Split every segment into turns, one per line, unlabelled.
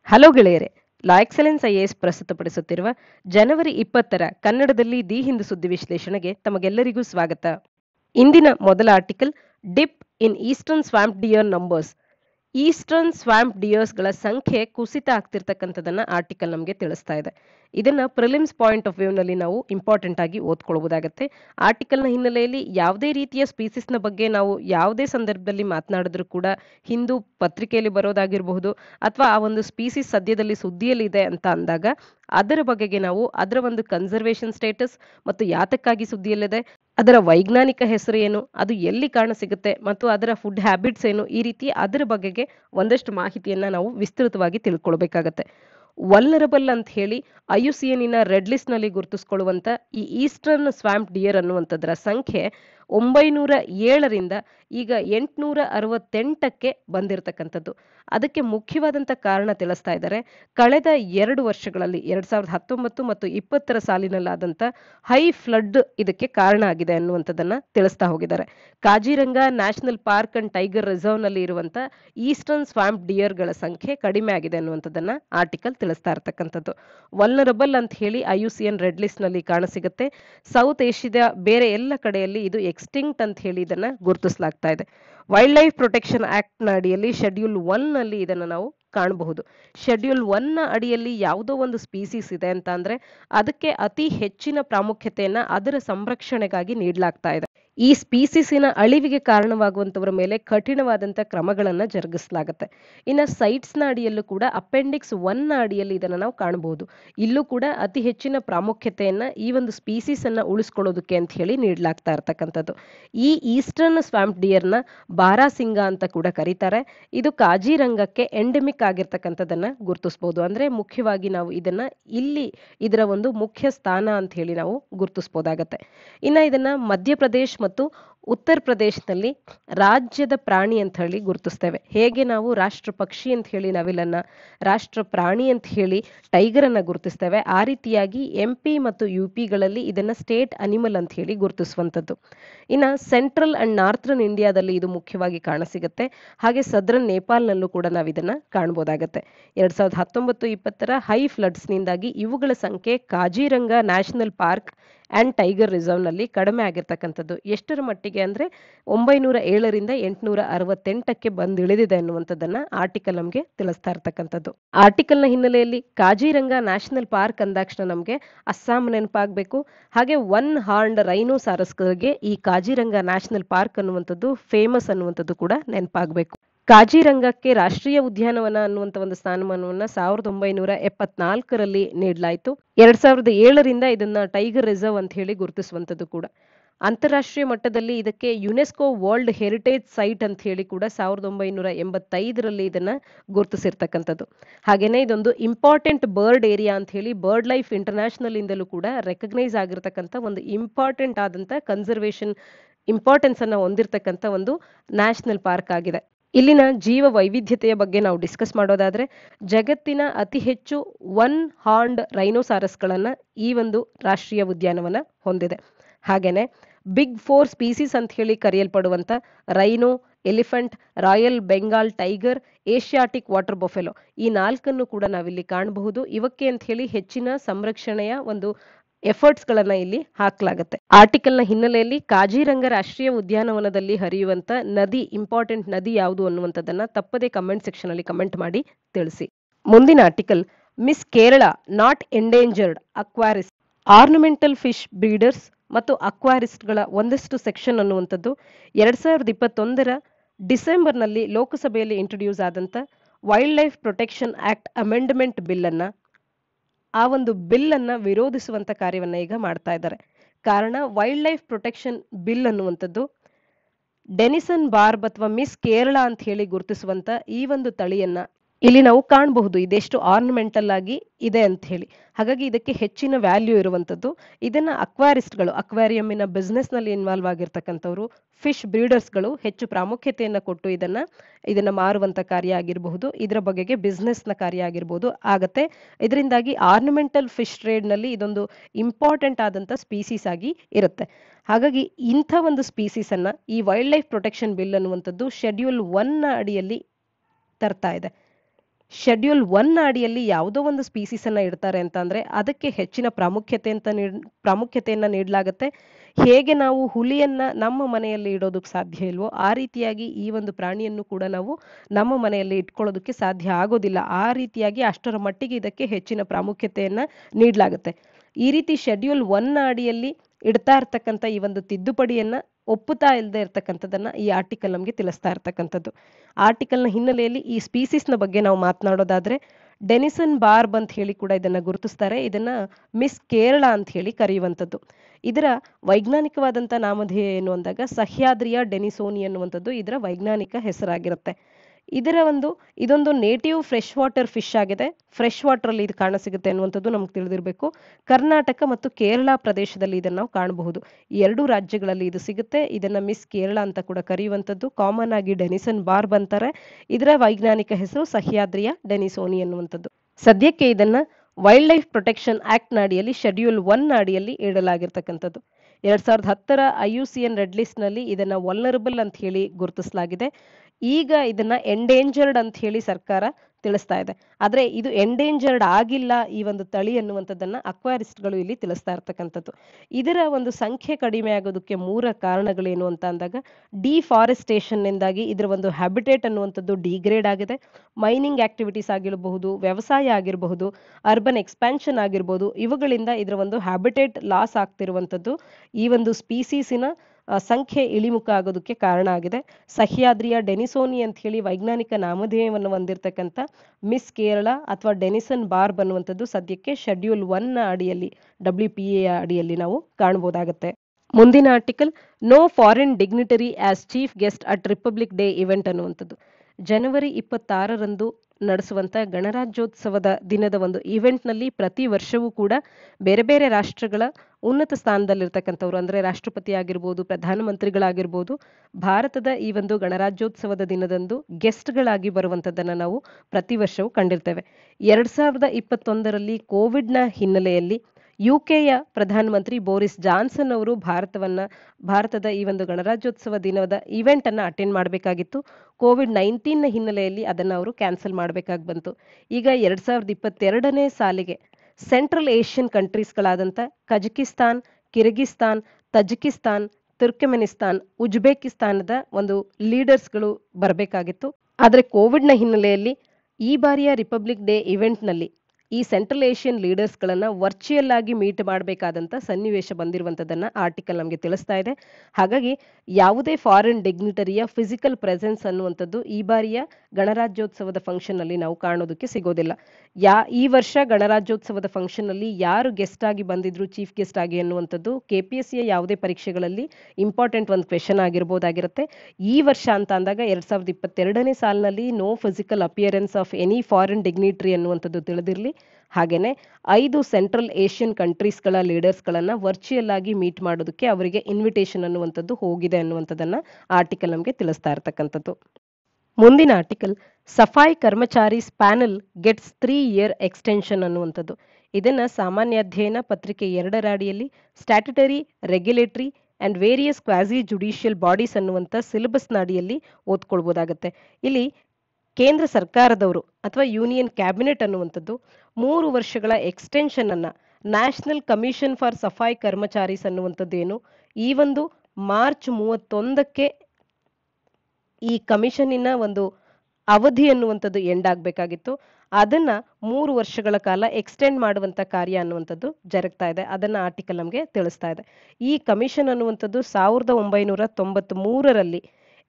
Hello ಗೆಳೆಯರೆ, ಲಾ excellence IAS ಪ್ರಸ್ತುತಪಡಿಸುತ್ತಿರುವ ಜನವರಿ 20ರ ಕನ್ನಡದಲ್ಲಿ the Hindu ಸುದ್ದಿ ವಿಶ್ಲೇಷಣೆಗೆ ತಮಗೆಲ್ಲರಿಗೂ ಸ್ವಾಗತ. ಇಂದಿನ ಮೊದಲ article, dip in eastern swamp deer numbers. Eastern swamp ಡಿಯರ್ಸ್ಗಳ ಸಂಖ್ಯೆ ಕುಸಿತ ಆಗ್ತಿರ್ತಕ್ಕಂಥದನ್ನ ಆರ್ಟಿಕಲ್ ನಮಗೆ ತಿಳಿಸ್ತಾ ಇದೆ. ಇದನ್ನ ಪ್ರಿಲಿಮ್ಸ್ ಪಾಯಿಂಟ್ ಆಫ್ ವ್ಯೂ ನಲ್ಲಿ ನಾವು ಇಂಪಾರ್ಟೆಂಟ್ ಆಗಿ ಓದ್ಕೊಳ್ಬಹುದಾಗತ್ತೆ. ಆರ್ಟಿಕಲ್ನ ಹಿನ್ನೆಲೆಯಲ್ಲಿ ಯಾವುದೇ ರೀತಿಯ ಸ್ಪೀಸಿಸ್ನ ಬಗ್ಗೆ ನಾವು ಯಾವುದೇ ಸಂದರ್ಭದಲ್ಲಿ ಮಾತನಾಡಿದ್ರು ಕೂಡ ಹಿಂದೂ ಪತ್ರಿಕೆಯಲ್ಲಿ ಬರೋದಾಗಿರಬಹುದು ಅಥವಾ ಆ ಒಂದು ಸ್ಪೀಸಿಸ್ ಸದ್ಯದಲ್ಲಿ ಸುದ್ದಿಯಲ್ಲಿದೆ ಅಂತ ಅಂದಾಗ ಅದರ ಬಗೆಗೆ ನಾವು ಅದರ ಒಂದು ಕನ್ಸರ್ವೇಷನ್ ಸ್ಟೇಟಸ್ ಮತ್ತು ಯಾತಕ್ಕಾಗಿ ಸುದ್ದಿಯಲ್ಲಿದೆ, ಅದರ ವೈಜ್ಞಾನಿಕ ಹೆಸರು ಏನು, ಅದು ಎಲ್ಲಿ ಕಾಣ ಸಿಗುತ್ತೆ ಮತ್ತು ಅದರ ಫುಡ್ ಹ್ಯಾಬಿಟ್ಸ್ ಏನು, ಈ ರೀತಿ ಅದರ ಬಗೆಗೆ ಒಂದಷ್ಟು ಮಾಹಿತಿಯನ್ನ ನಾವು ವಿಸ್ತೃತವಾಗಿ ತಿಳ್ಕೊಳ್ಬೇಕಾಗತ್ತೆ. ವಲ್ನರಬಲ್ ಅಂತ ಹೇಳಿ IUCN ರೆಡ್ ಲಿಸ್ಟ್ ನಲ್ಲಿ ಗುರುತಿಸ್ಕೊಳ್ಳುವಂತ ಈ ಈಸ್ಟರ್ನ್ ಸ್ವಾಂಪ್ ಡಿಯರ್ ಅನ್ನುವಂಥದ್ರ ಸಂಖ್ಯೆ 907ರಿಂದ ಈಗ 868ಕ್ಕೆ ಬಂದಿರತಕ್ಕಂಥದ್ದು. ಅದಕ್ಕೆ ಮುಖ್ಯವಾದಂಥ ಕಾರಣ ತಿಳಿಸ್ತಾ ಇದ್ದಾರೆ. ಕಳೆದ 2 ವರ್ಷಗಳಲ್ಲಿ 2019 ಮತ್ತು 20ರ ಸಾಲಿನಲ್ಲಾದಂಥ ಹೈ ಫ್ಲಡ್ ಇದಕ್ಕೆ ಕಾರಣ ಆಗಿದೆ ಅನ್ನುವಂಥದ್ದನ್ನ ತಿಳಿಸ್ತಾ ಹೋಗಿದ್ದಾರೆ. Kaziranga national park and tiger reserve ನಲ್ಲಿ ಇರುವಂತ ಈಸ್ಟರ್ನ್ ಸ್ವಾಂಪ್ ಡಿಯರ್ಗಳ ಸಂಖ್ಯೆ ಕಡಿಮೆ ಆಗಿದೆ ಅನ್ನುವಂಥದ್ದನ್ನ ಆರ್ಟಿಕಲ್ ತಿಳಿಸ್ತಾ ಇರತಕ್ಕಂಥದ್ದು. ವಲ್ನರಬಲ್ ಅಂತ ಹೇಳಿ IUCN ರೆಡ್ ಲಿಸ್ಟ್ ನಲ್ಲಿ ಕಾಣಸಿಗುತ್ತೆ. ಸೌತ್ ಏಷ್ಯಾದ ಬೇರೆ ಎಲ್ಲ ಕಡೆಯಲ್ಲಿ ಇದು ಎಕ್ಸ್ಟಿಂಕ್ಟ್ ಅಂತ ಹೇಳಿ ಇದನ್ನ ಗುರುತಿಸಲಾಗ್ತಾ ಇದೆ. ವೈಲ್ಡ್ ಲೈಫ್ ಪ್ರೊಟೆಕ್ಷನ್ ಆಕ್ಟ್ ನ ಅಡಿಯಲ್ಲಿ ಶೆಡ್ಯೂಲ್ 1 ನಲ್ಲಿ ಇದನ್ನ ನಾವು ಕಾಣಬಹುದು. ಶೆಡ್ಯೂಲ್ 1 ನ ಅಡಿಯಲ್ಲಿ ಯಾವುದೋ ಒಂದು ಸ್ಪೀಸೀಸ್ ಇದೆ ಅಂತ ಅಂದ್ರೆ ಅದಕ್ಕೆ ಅತಿ ಹೆಚ್ಚಿನ ಪ್ರಾಮುಖ್ಯತೆಯನ್ನ ಅದರ ಸಂರಕ್ಷಣೆಗಾಗಿ ನೀಡಲಾಗ್ತಾ ಇದೆ. ಈ ಸ್ಪೀಸೀಸಿನ ಅಳಿವಿಗೆ ಕಾರಣವಾಗುವಂತವರ ಮೇಲೆ ಕಠಿಣವಾದಂತ ಕ್ರಮಗಳನ್ನ ಜರುಗಿಸಲಾಗುತ್ತೆ. ಇನ್ನು ಸೈಟ್ಸ್ ನ ಅಡಿಯಲ್ಲೂ ಕೂಡ ಅಪೆಂಡಿಕ್ಸ್ 1 ನ ಅಡಿಯಲ್ಲಿ ಇದನ್ನ ನಾವು ಕಾಣಬಹುದು. ಇಲ್ಲೂ ಕೂಡ ಅತಿ ಹೆಚ್ಚಿನ ಪ್ರಾಮುಖ್ಯತೆಯನ್ನ ಈ ಒಂದು ಸ್ಪೀಸೀಸ್ ಅನ್ನ ಉಳಿಸ್ಕೊಳ್ಳೋದಕ್ಕೆ ಅಂತ ಹೇಳಿ ನೀಡಲಾಗ್ತಾ ಇರ್ತಕ್ಕಂಥದ್ದು. ಈ ಈಸ್ಟರ್ನ್ ಸ್ವಾಂಪ್ ಡಿಯರ್ ನ ಬಾರಾಸಿಂಗ ಅಂತ ಕೂಡ ಕರೀತಾರೆ. ಇದು ಕಾಜಿರಂಗಕ್ಕೆ ಎಂಡೆಮಿಕ್ ಆಗಿರ್ತಕ್ಕಂಥದ್ದನ್ನ ಗುರುತಿಸಬಹುದು. ಅಂದ್ರೆ ಮುಖ್ಯವಾಗಿ ನಾವು ಇದನ್ನ ಇಲ್ಲಿ ಇದರ ಒಂದು ಮುಖ್ಯ ಸ್ಥಾನ ಅಂತ ಹೇಳಿ ನಾವು ಗುರುತಿಸಬಹುದಾಗತ್ತೆ. ಇನ್ನ ಇದನ್ನ ಮಧ್ಯಪ್ರದೇಶ್ ಮತ್ತು ಉತ್ತರ ಪ್ರದೇಶದಲ್ಲಿ ರಾಜ್ಯದ ಪ್ರಾಣಿ ಅಂತ ಹೇಳಿ ಗುರುತಿಸ್ತೇವೆ. ಹೇಗೆ ನಾವು ರಾಷ್ಟ್ರ ಪಕ್ಷಿ ಅಂತ ಹೇಳಿ ನವಿಲನ್ನ, ರಾಷ್ಟ್ರ ಪ್ರಾಣಿ ಅಂತ ಹೇಳಿ ಟೈಗರ್ ಅನ್ನ ಗುರುತಿಸ್ತೇವೆ, ಆ ರೀತಿಯಾಗಿ MP ಮತ್ತು UPಗಳಲ್ಲಿ ಇದನ್ನ ಸ್ಟೇಟ್ ಅನಿಮಲ್ ಅಂತ ಹೇಳಿ ಗುರುತಿಸುವಂಥದ್ದು. ಇನ್ನ ಸೆಂಟ್ರಲ್ ಅಂಡ್ ನಾರ್ಥರ್ನ್ ಇಂಡಿಯಾದಲ್ಲಿ ಇದು ಮುಖ್ಯವಾಗಿ ಕಾಣಸಿಗುತ್ತೆ. ಹಾಗೆ ಸದರ್ನ್ ನೇಪಾಲ್ನಲ್ಲೂ ಕೂಡ ನಾವು ಇದನ್ನ ಕಾಣಬಹುದಾಗತ್ತೆ. 2019-20ರ ಹೈ ಫ್ಲಡ್ಸ್ ನಿಂದಾಗಿ ಇವುಗಳ ಸಂಖ್ಯೆ Kaziranga national park and tiger reserve ನಲ್ಲಿ ಕಡಿಮೆ ಆಗಿರ್ತಕ್ಕಂಥದ್ದು. ಎಷ್ಟರ ಮಟ್ಟಿಗೆ ಅಂದ್ರೆ 907ರಿಂದ 868ಕ್ಕೆ ಬಂದಿಳಿದಿದೆ ಅನ್ನುವಂಥದ್ದನ್ನ ಆರ್ಟಿಕಲ್ ನಮಗೆ ತಿಳಿಸ್ತಾ ಇರ್ತಕ್ಕಂಥದ್ದು. ಆರ್ಟಿಕಲ್ ನ ಹಿನ್ನೆಲೆಯಲ್ಲಿ ಕಾಜಿರಂಗ ನ್ಯಾಷನಲ್ ಪಾರ್ಕ್ ಅಂದಾಕ್ಷಣ ನಮಗೆ ಅಸ್ಸಾಂ ನೆನಪಾಗಬೇಕು. ಹಾಗೆ 1 ಹಾರ್ನ್ಡ್ ರೈನೋಸಾರಸ್ಗೆ ಈ ಕಾಜಿರಂಗ ನ್ಯಾಷನಲ್ ಪಾರ್ಕ್ ಅನ್ನುವಂಥದ್ದು ಫೇಮಸ್ ಅನ್ನುವಂಥದ್ದು ಕೂಡ ನೆನಪಾಗಬೇಕು. ಕಾಜಿರಂಗಕ್ಕೆ ರಾಷ್ಟ್ರೀಯ ಉದ್ಯಾನವನ ಅನ್ನುವಂಥ ಒಂದು ಸ್ಥಾನಮಾನವನ್ನ 1974ರಲ್ಲಿ ನೀಡಲಾಯಿತು. 2007ರಿಂದ ಇದನ್ನ ಟೈಗರ್ ರಿಸರ್ವ್ ಅಂತ ಹೇಳಿ ಗುರುತಿಸುವಂಥದ್ದು ಕೂಡ. ಅಂತಾರಾಷ್ಟ್ರೀಯ ಮಟ್ಟದಲ್ಲಿ ಇದಕ್ಕೆ ಯುನೆಸ್ಕೋ ವರ್ಲ್ಡ್ ಹೆರಿಟೇಜ್ ಸೈಟ್ ಅಂತ ಹೇಳಿ ಕೂಡ 1985ರಲ್ಲಿ ಇದನ್ನ ಗುರುತಿಸಿರ್ತಕ್ಕಂಥದ್ದು. ಹಾಗೇನೆ ಇದೊಂದು ಇಂಪಾರ್ಟೆಂಟ್ ಬರ್ಡ್ ಏರಿಯಾ ಅಂತ ಹೇಳಿ ಬರ್ಡ್ ಲೈಫ್ ಇಂಟರ್ನ್ಯಾಷನಲ್ ಇಂದಲೂ ಕೂಡ ರೆಕಗ್ನೈಸ್ ಆಗಿರ್ತಕ್ಕಂಥ ಒಂದು ಇಂಪಾರ್ಟೆಂಟ್ ಆದಂತ ಕನ್ಸರ್ವೇಷನ್ ಇಂಪಾರ್ಟೆನ್ಸ್ ಅನ್ನ ಹೊಂದಿರತಕ್ಕಂಥ ಒಂದು ನ್ಯಾಷನಲ್ ಪಾರ್ಕ್ ಆಗಿದೆ. ಇಲ್ಲಿನ ಜೀವ ವೈವಿಧ್ಯತೆಯ ಬಗ್ಗೆ ನಾವು ಡಿಸ್ಕಸ್ ಮಾಡೋದಾದ್ರೆ ಜಗತ್ತಿನ ಅತಿ ಹೆಚ್ಚು 1 ಹಾರ್ನ್ಡ್ ರೈನೋಸಾರಸ್ಗಳನ್ನ ಈ ಒಂದು ರಾಷ್ಟ್ರೀಯ ಉದ್ಯಾನವನ ಹೊಂದಿದೆ. ಹಾಗೇನೆ ಬಿಗ್ 4 ಸ್ಪೀಸೀಸ್ ಅಂತ ಹೇಳಿ ಕರೆಯಲ್ಪಡುವಂತ rhino, elephant, royal Bengal tiger, Asiatic water buffalo, ಈ 4ನ್ನು ಕೂಡ ನಾವಿಲ್ಲಿ ಕಾಣಬಹುದು. ಇವಕ್ಕೆ ಅಂತ ಹೇಳಿ ಹೆಚ್ಚಿನ ಸಂರಕ್ಷಣೆಯ ಒಂದು ಎಫರ್ಟ್ಸ್ ಗಳನ್ನ ಇಲ್ಲಿ ಹಾಕಲಾಗುತ್ತೆ. ಆರ್ಟಿಕಲ್ ನ ಹಿನ್ನೆಲೆಯಲ್ಲಿ ಕಾಜಿರಂಗ ರಾಷ್ಟ್ರೀಯ ಉದ್ಯಾನವನದಲ್ಲಿ ಹರಿಯುವಂತ ನದಿ, ಇಂಪಾರ್ಟೆಂಟ್ ನದಿ ಯಾವುದು ಅನ್ನುವಂಥದ್ದನ್ನ ತಪ್ಪದೆ ಕಮೆಂಟ್ ಸೆಕ್ಷನ್ ಅಲ್ಲಿ ಕಮೆಂಟ್ ಮಾಡಿ ತಿಳಿಸಿ. ಮುಂದಿನ article, miss Kerala not endangered aquarist, ornamental fish breeders ಮತ್ತು ಅಕ್ವಾರಿಸ್ಟ್ಗಳ ಒಂದಷ್ಟು ಸೆಕ್ಷನ್ ಅನ್ನುವಂಥದ್ದು 2021ರ ಡಿಸೆಂಬರ್ನಲ್ಲಿ ಲೋಕಸಭೆಯಲ್ಲಿ ಇಂಟ್ರೊಡ್ಯೂಸ್ ಆದಂತ wild life protection act amendment bill ಅನ್ನ, ಆ ಒಂದು ಬಿಲ್ ಅನ್ನ ವಿರೋಧಿಸುವಂತ ಕಾರ್ಯವನ್ನ ಈಗ ಮಾಡ್ತಾ ಇದ್ದಾರೆ. ಕಾರಣ ವೈಲ್ಡ್ ಲೈಫ್ ಪ್ರೊಟೆಕ್ಷನ್ ಬಿಲ್ ಅನ್ನುವಂಥದ್ದು ಡೆನಿಸನ್ ಬಾರ್ಬ್ ಅಥವಾ ಮಿಸ್ ಕೇರಳ ಅಂತ ಹೇಳಿ ಗುರುತಿಸುವಂತ ಈ ಒಂದು ತಳಿಯನ್ನ ಇಲ್ಲಿ ನಾವು ಕಾಣಬಹುದು. ಇದೆಷ್ಟು ಆರ್ನಮೆಂಟಲ್ ಆಗಿ ಇದೆ ಅಂತ ಹೇಳಿ. ಹಾಗಾಗಿ ಇದಕ್ಕೆ ಹೆಚ್ಚಿನ ವ್ಯಾಲ್ಯೂ ಇರುವಂತದ್ದು. ಇದನ್ನ ಅಕ್ವಾರಿಸ್ಟ್ಗಳು, ಅಕ್ವಾರಿಯಂನ ಬಿಸ್ನೆಸ್ ನಲ್ಲಿ ಇನ್ವಾಲ್ವ್ ಆಗಿರ್ತಕ್ಕಂಥವ್ರು, ಫಿಶ್ ಬ್ರೀಡರ್ಸ್ಗಳು ಹೆಚ್ಚು ಪ್ರಾಮುಖ್ಯತೆಯನ್ನ ಕೊಟ್ಟು ಇದನ್ನ ಮಾರುವಂತ ಕಾರ್ಯ ಆಗಿರಬಹುದು, ಇದರ ಬಗೆಗೆ ಬಿಸ್ನೆಸ್ ನ ಕಾರ್ಯ ಆಗಿರಬಹುದು ಆಗತ್ತೆ. ಇದರಿಂದಾಗಿ ಆರ್ನಮೆಂಟಲ್ ಫಿಶ್ ಟ್ರೇಡ್ ನಲ್ಲಿ ಇದೊಂದು ಇಂಪಾರ್ಟೆಂಟ್ ಆದಂತ ಸ್ಪೀಸೀಸ್ ಆಗಿ ಇರುತ್ತೆ. ಹಾಗಾಗಿ ಇಂಥ ಒಂದು ಸ್ಪೀಸೀಸ್ ಅನ್ನ ಈ ವೈಲ್ಡ್ ಲೈಫ್ ಪ್ರೊಟೆಕ್ಷನ್ ಬಿಲ್ ಅನ್ನುವಂಥದ್ದು ಶೆಡ್ಯೂಲ್ 1 ನ ಅಡಿಯಲ್ಲಿ ತರ್ತಾ ಇದೆ. ಶೆಡ್ಯೂಲ್ 1 ಅಡಿಯಲ್ಲಿ ಯಾವುದೋ ಒಂದು ಸ್ಪೀಸೀಸ್ ಅನ್ನ ಇಡ್ತಾರೆ ಅಂತ ಅಂದ್ರೆ ಅದಕ್ಕೆ ಹೆಚ್ಚಿನ ಪ್ರಾಮುಖ್ಯತೆಯನ್ನ ನೀಡಲಾಗುತ್ತೆ. ಹೇಗೆ ನಾವು ಹುಲಿಯನ್ನ ನಮ್ಮ ಮನೆಯಲ್ಲಿ ಇಡೋದಕ್ಕೆ ಸಾಧ್ಯ ಇಲ್ವೋ ಆ ರೀತಿಯಾಗಿ ಈ ಒಂದು ಪ್ರಾಣಿಯನ್ನು ಕೂಡ ನಾವು ನಮ್ಮ ಮನೆಯಲ್ಲಿ ಇಟ್ಕೊಳ್ಳೋದಕ್ಕೆ ಸಾಧ್ಯ ಆಗೋದಿಲ್ಲ. ಆ ರೀತಿಯಾಗಿ ಅಷ್ಟರ ಮಟ್ಟಿಗೆ ಇದಕ್ಕೆ ಹೆಚ್ಚಿನ ಪ್ರಾಮುಖ್ಯತೆಯನ್ನ ನೀಡಲಾಗುತ್ತೆ. ಈ ರೀತಿ ಶೆಡ್ಯೂಲ್ 1 ಅಡಿಯಲ್ಲಿ ಇಡ್ತಾ ಇರ್ತಕ್ಕಂಥ ಈ ಒಂದು ತಿದ್ದುಪಡಿಯನ್ನ ಒಪ್ಪುತ್ತಾ ಇಲ್ಲದೆ ಇರ್ತಕ್ಕಂಥದ್ದನ್ನ ಈ ಆರ್ಟಿಕಲ್ ನಮಗೆ ತಿಳಿಸ್ತಾ ಇರ್ತಕ್ಕಂಥದ್ದು. ಆರ್ಟಿಕಲ್ನ ಹಿನ್ನೆಲೆಯಲ್ಲಿ ಈ ಸ್ಪೀಸೀಸ್ನ ಬಗ್ಗೆ ನಾವು ಮಾತನಾಡೋದಾದ್ರೆ ಡೆನಿಸನ್ ಬಾರ್ಬ್ ಅಂತ ಹೇಳಿ ಕೂಡ ಇದನ್ನ ಗುರುತಿಸ್ತಾರೆ. ಇದನ್ನ ಮಿಸ್ ಕೇರಳ ಅಂತ ಹೇಳಿ ಕರೆಯುವಂಥದ್ದು. ಇದರ ವೈಜ್ಞಾನಿಕವಾದಂಥ ನಾಮಧೇಯ ಏನು ಅಂದಾಗ ಸಹ್ಯಾದ್ರಿಯ ಡೆನಿಸೋನಿ ಅನ್ನುವಂಥದ್ದು ಇದರ ವೈಜ್ಞಾನಿಕ ಹೆಸರಾಗಿರುತ್ತೆ. ಇದೊಂದು ನೇಟಿವ್ ಫ್ರೆಶ್ ವಾಟರ್ ಫಿಶ್ ಆಗಿದೆ. ಫ್ರೆಶ್ ವಾಟರ್ ಅಲ್ಲಿ ಇದು ಕಾಣಸಿಗುತ್ತೆ ಅನ್ನುವಂಥದ್ದು ನಮ್ಗೆ ತಿಳಿದಿರಬೇಕು. ಕರ್ನಾಟಕ ಮತ್ತು ಕೇರಳ ಪ್ರದೇಶದಲ್ಲಿ ಇದನ್ನು ನಾವು ಕಾಣಬಹುದು. ಈ ಎರಡೂ ರಾಜ್ಯಗಳಲ್ಲಿ ಇದು ಸಿಗುತ್ತೆ. ಇದನ್ನ ಮಿಸ್ ಕೇರಳ ಅಂತ ಕೂಡ ಕರೆಯುವಂಥದ್ದು. ಕಾಮನ್ ಆಗಿ ಡೆನಿಸನ್ ಬಾರ್ಬ್ ಅಂತಾರೆ. ಇದರ ವೈಜ್ಞಾನಿಕ ಹೆಸರು ಸಹ್ಯಾದ್ರಿಯ ಡೆನಿಸೋನಿ ಅನ್ನುವಂಥದ್ದು. ಸದ್ಯಕ್ಕೆ ಇದನ್ನ ವೈಲ್ಡ್ ಲೈಫ್ ಪ್ರೊಟೆಕ್ಷನ್ ಆಕ್ಟ್ ನ ಅಡಿಯಲ್ಲಿ ಶೆಡ್ಯೂಲ್ 1 ಅಡಿಯಲ್ಲಿ ಇಡಲಾಗಿರ್ತಕ್ಕಂಥದ್ದು. 2010ರ IUCN ರೆಡ್ ಲಿಸ್ಟ್ ನಲ್ಲಿ ಇದನ್ನ ವಲ್ನರಬಲ್ ಅಂತ ಹೇಳಿ ಗುರುತಿಸಲಾಗಿದೆ. ಈಗ ಇದನ್ನ ಎಂಡೇಂಜರ್ಡ್ ಅಂತ ಹೇಳಿ ಸರ್ಕಾರ ತಿಳಿಸ್ತಾ ಇದೆ. ಆದ್ರೆ ಇದು ಎಂಡೇಂಜರ್ಡ್ ಆಗಿಲ್ಲ ಈ ಒಂದು ತಳಿ ಅನ್ನುವಂಥದ್ದನ್ನ ಅಕ್ವಾರಿಸ್ಟ್ಗಳು ಇಲ್ಲಿ ತಿಳಿಸ್ತಾ ಇರ್ತಕ್ಕಂಥದ್ದು. ಇದರ ಒಂದು ಸಂಖ್ಯೆ ಕಡಿಮೆ ಆಗೋದಕ್ಕೆ ಮೂಲ ಕಾರಣಗಳೇನು ಅಂತ ಅಂದಾಗ ಡಿಫಾರೆಸ್ಟೇಷನ್ ನಿಂದಾಗಿ ಇದರ ಒಂದು ಹ್ಯಾಬಿಟೇಟ್ ಅನ್ನುವಂಥದ್ದು ಡಿಗ್ರೇಡ್ ಆಗಿದೆ. ಮೈನಿಂಗ್ ಆಕ್ಟಿವಿಟೀಸ್ ಆಗಿರಬಹುದು, ವ್ಯವಸಾಯ ಆಗಿರಬಹುದು, ಅರ್ಬನ್ ಎಕ್ಸ್ಪ್ಯಾನ್ಷನ್ ಆಗಿರ್ಬೋದು, ಇವುಗಳಿಂದ ಇದರ ಒಂದು ಹ್ಯಾಬಿಟೇಟ್ ಲಾಸ್ ಆಗ್ತಿರುವಂಥದ್ದು ಈ ಒಂದು ಸ್ಪೀಸೀಸಿನ ಸಂಖ್ಯೆ ಇಳಿಮುಖ ಆಗೋದಕ್ಕೆ ಕಾರಣ ಆಗಿದೆ. ಸಹ್ಯಾದ್ರಿಯ ಡೆನಿಸೋನಿ ಅಂತ ಹೇಳಿ ವೈಜ್ಞಾನಿಕ ನಾಮಧೇಯವನ್ನು ಹೊಂದಿರತಕ್ಕಂಥ ಮಿಸ್ ಕೇರಳ ಅಥವಾ ಡೆನಿಸನ್ ಬಾರ್ಬ್ ಅನ್ನುವಂಥದ್ದು ಸದ್ಯಕ್ಕೆ ಶೆಡ್ಯೂಲ್ 1 ಅಡಿಯಲ್ಲಿ WPA ಅಡಿಯಲ್ಲಿ ನಾವು ಕಾಣಬಹುದಾಗುತ್ತೆ. ಮುಂದಿನ article no foreign dignitary as chief guest at republic day event ಅನ್ನುವಂಥದ್ದು. ಜನವರಿ 26ರಂದು ನಡೆಸುವಂತ ಗಣರಾಜ್ಯೋತ್ಸವದ ದಿನದ ಒಂದು ಇವೆಂಟ್ ನಲ್ಲಿ ಪ್ರತಿ ವರ್ಷವೂ ಕೂಡ ಬೇರೆ ಬೇರೆ ರಾಷ್ಟ್ರಗಳ ಉನ್ನತ ಸ್ಥಾನದಲ್ಲಿರ್ತಕ್ಕಂಥವ್ರು ಅಂದ್ರೆ ರಾಷ್ಟ್ರಪತಿ ಆಗಿರ್ಬೋದು, ಪ್ರಧಾನಮಂತ್ರಿಗಳಾಗಿರ್ಬೋದು, ಭಾರತದ ಈ ಒಂದು ಗಣರಾಜ್ಯೋತ್ಸವದ ದಿನದಂದು ಗೆಸ್ಟ್ಗಳಾಗಿ ಬರುವಂತದ್ದನ್ನ ನಾವು ಪ್ರತಿ ವರ್ಷವೂ ಕಂಡಿರ್ತೇವೆ. 2021ರಲ್ಲಿ ಕೋವಿಡ್ನ ಹಿನ್ನೆಲೆಯಲ್ಲಿ ಯುಕೆಯ ಪ್ರಧಾನಮಂತ್ರಿ ಬೋರಿಸ್ ಜಾನ್ಸನ್ ಅವರು ಭಾರತದ ಈ ಒಂದು ಗಣರಾಜ್ಯೋತ್ಸವ ದಿನದ ಇವೆಂಟ್ ಅನ್ನ ಅಟೆಂಡ್ ಮಾಡಬೇಕಾಗಿತ್ತು. ಕೋವಿಡ್-19ನ ಹಿನ್ನೆಲೆಯಲ್ಲಿ ಅದನ್ನ ಅವರು ಕ್ಯಾನ್ಸಲ್ ಮಾಡಬೇಕಾಗಿ ಬಂತು. ಈಗ 2022ನೇ ಸಾಲಿಗೆ ಸೆಂಟ್ರಲ್ ಏಷ್ಯನ್ ಕಂಟ್ರೀಸ್ಗಳಾದಂಥ ಕಜಕಿಸ್ತಾನ್, ಕಿರ್ಗಿಸ್ತಾನ್, ತಜಿಕಿಸ್ತಾನ್, ತುರ್ಕಮೆನಿಸ್ತಾನ್, ಉಜ್ಬೇಕಿಸ್ತಾನದ ಒಂದು ಲೀಡರ್ಸ್ಗಳು ಬರಬೇಕಾಗಿತ್ತು. ಆದರೆ ಕೋವಿಡ್ನ ಹಿನ್ನೆಲೆಯಲ್ಲಿ ಈ ಬಾರಿಯ ರಿಪಬ್ಲಿಕ್ ಡೇ ಇವೆಂಟ್ ನಲ್ಲಿ ಈ ಸೆಂಟ್ರಲ್ ಏಷ್ಯನ್ ಲೀಡರ್ಸ್ಗಳನ್ನ ವರ್ಚುಯಲ್ ಆಗಿ ಮೀಟ್ ಮಾಡಬೇಕಾದಂತ ಸನ್ನಿವೇಶ ಬಂದಿರುವಂತದನ್ನ ಆರ್ಟಿಕಲ್ ನಮಗೆ ತಿಳಿಸ್ತಾ ಇದೆ. ಹಾಗಾಗಿ ಯಾವುದೇ ಫಾರಿನ್ ಡಿಗ್ನಿಟರಿಯ ಫಿಸಿಕಲ್ ಪ್ರೆಸೆನ್ಸ್ ಅನ್ನುವಂಥದ್ದು ಈ ಬಾರಿಯ ಗಣರಾಜ್ಯೋತ್ಸವದ ಫಂಕ್ಷನ್ ಅಲ್ಲಿ ನಾವು ಕಾಣೋದಕ್ಕೆ ಸಿಗೋದಿಲ್ಲ. ಈ ವರ್ಷ ಗಣರಾಜ್ಯೋತ್ಸವದ ಫಂಕ್ಷನ್ ಅಲ್ಲಿ ಯಾರು ಗೆಸ್ಟ್ ಆಗಿ ಬಂದಿದ್ರು ಚೀಫ್ ಗೆಸ್ಟ್ ಆಗಿ ಅನ್ನುವಂಥದ್ದು KPSCಯ ಯಾವುದೇ ಪರೀಕ್ಷೆಗಳಲ್ಲಿ ಇಂಪಾರ್ಟೆಂಟ್ ಒಂದು ಕ್ವೆಶನ್ ಆಗಿರ್ಬೋದಾಗಿರುತ್ತೆ. ಈ ವರ್ಷ ಅಂತ ಅಂದಾಗ 2022ನೇ ಸಾಲಿನಲ್ಲಿ no physical appearance of any foreign dignitary ಅನ್ನುವಂಥದ್ದು ತಿಳಿದಿರಲಿ. ಹಾಗೇನೆ 5 ಸೆಂಟ್ರಲ್ ಏಷ್ಯನ್ ಕಂಟ್ರೀಸ್ಗಳ ಲೀಡರ್ಸ್ಗಳನ್ನ ವರ್ಚುಯಲ್ ಆಗಿ ಮೀಟ್ ಮಾಡೋದಕ್ಕೆ ಅವರಿಗೆ ಇನ್ವಿಟೇಷನ್ ಅನ್ನುವಂಥದ್ದು ಹೋಗಿದೆ ಅನ್ನುವಂಥದ್ದನ್ನ ಆರ್ಟಿಕಲ್ ನಮಗೆ ತಿಳಿಸ್ತಾ ಇರ್ತಕ್ಕಂಥದ್ದು. ಮುಂದಿನ article safai karmacharis panel gets 3 year extension ಅನ್ನುವಂಥದ್ದು. ಇದನ್ನ ಸಾಮಾನ್ಯ ಅಧ್ಯಯನ ಪತ್ರಿಕೆ 2ರ ಅಡಿಯಲ್ಲಿ statutory, regulatory and various quasi judicial bodies ಅನ್ನುವಂಥ ಸಿಲೆಬಸ್ನ ಅಡಿಯಲ್ಲಿ ಓದ್ಕೊಳ್ಬೋದಾಗತ್ತೆ. ಇಲ್ಲಿ ಕೇಂದ್ರ ಸರ್ಕಾರದವರು ಅಥವಾ ಯೂನಿಯನ್ ಕ್ಯಾಬಿನೆಟ್ ಅನ್ನುವಂಥದ್ದು 3 ವರ್ಷಗಳ ಎಕ್ಸ್ಟೆನ್ಷನ್ ಅನ್ನ national commission for safai Karmacharis ಅನ್ನುವಂಥದ್ದೇನು ಈ ಒಂದು ಮಾರ್ಚ್ 31ಕ್ಕೆ ಈ ಕಮಿಷನ್ನಿನ ಒಂದು ಅವಧಿ ಅನ್ನುವಂಥದ್ದು ಎಂಡ್ ಆಗಬೇಕಾಗಿತ್ತು. ಅದನ್ನ 3 ವರ್ಷಗಳ ಕಾಲ ಎಕ್ಸ್ಟೆಂಡ್ ಮಾಡುವಂತ ಕಾರ್ಯ ಅನ್ನುವಂಥದ್ದು ಜರುಗ್ತಾ ಇದೆ. ಅದನ್ನ ಆರ್ಟಿಕಲ್ ನಮಗೆ ತಿಳಿಸ್ತಾ ಇದೆ. ಈ ಕಮಿಷನ್ ಅನ್ನುವಂಥದ್ದು 1993ರಲ್ಲಿ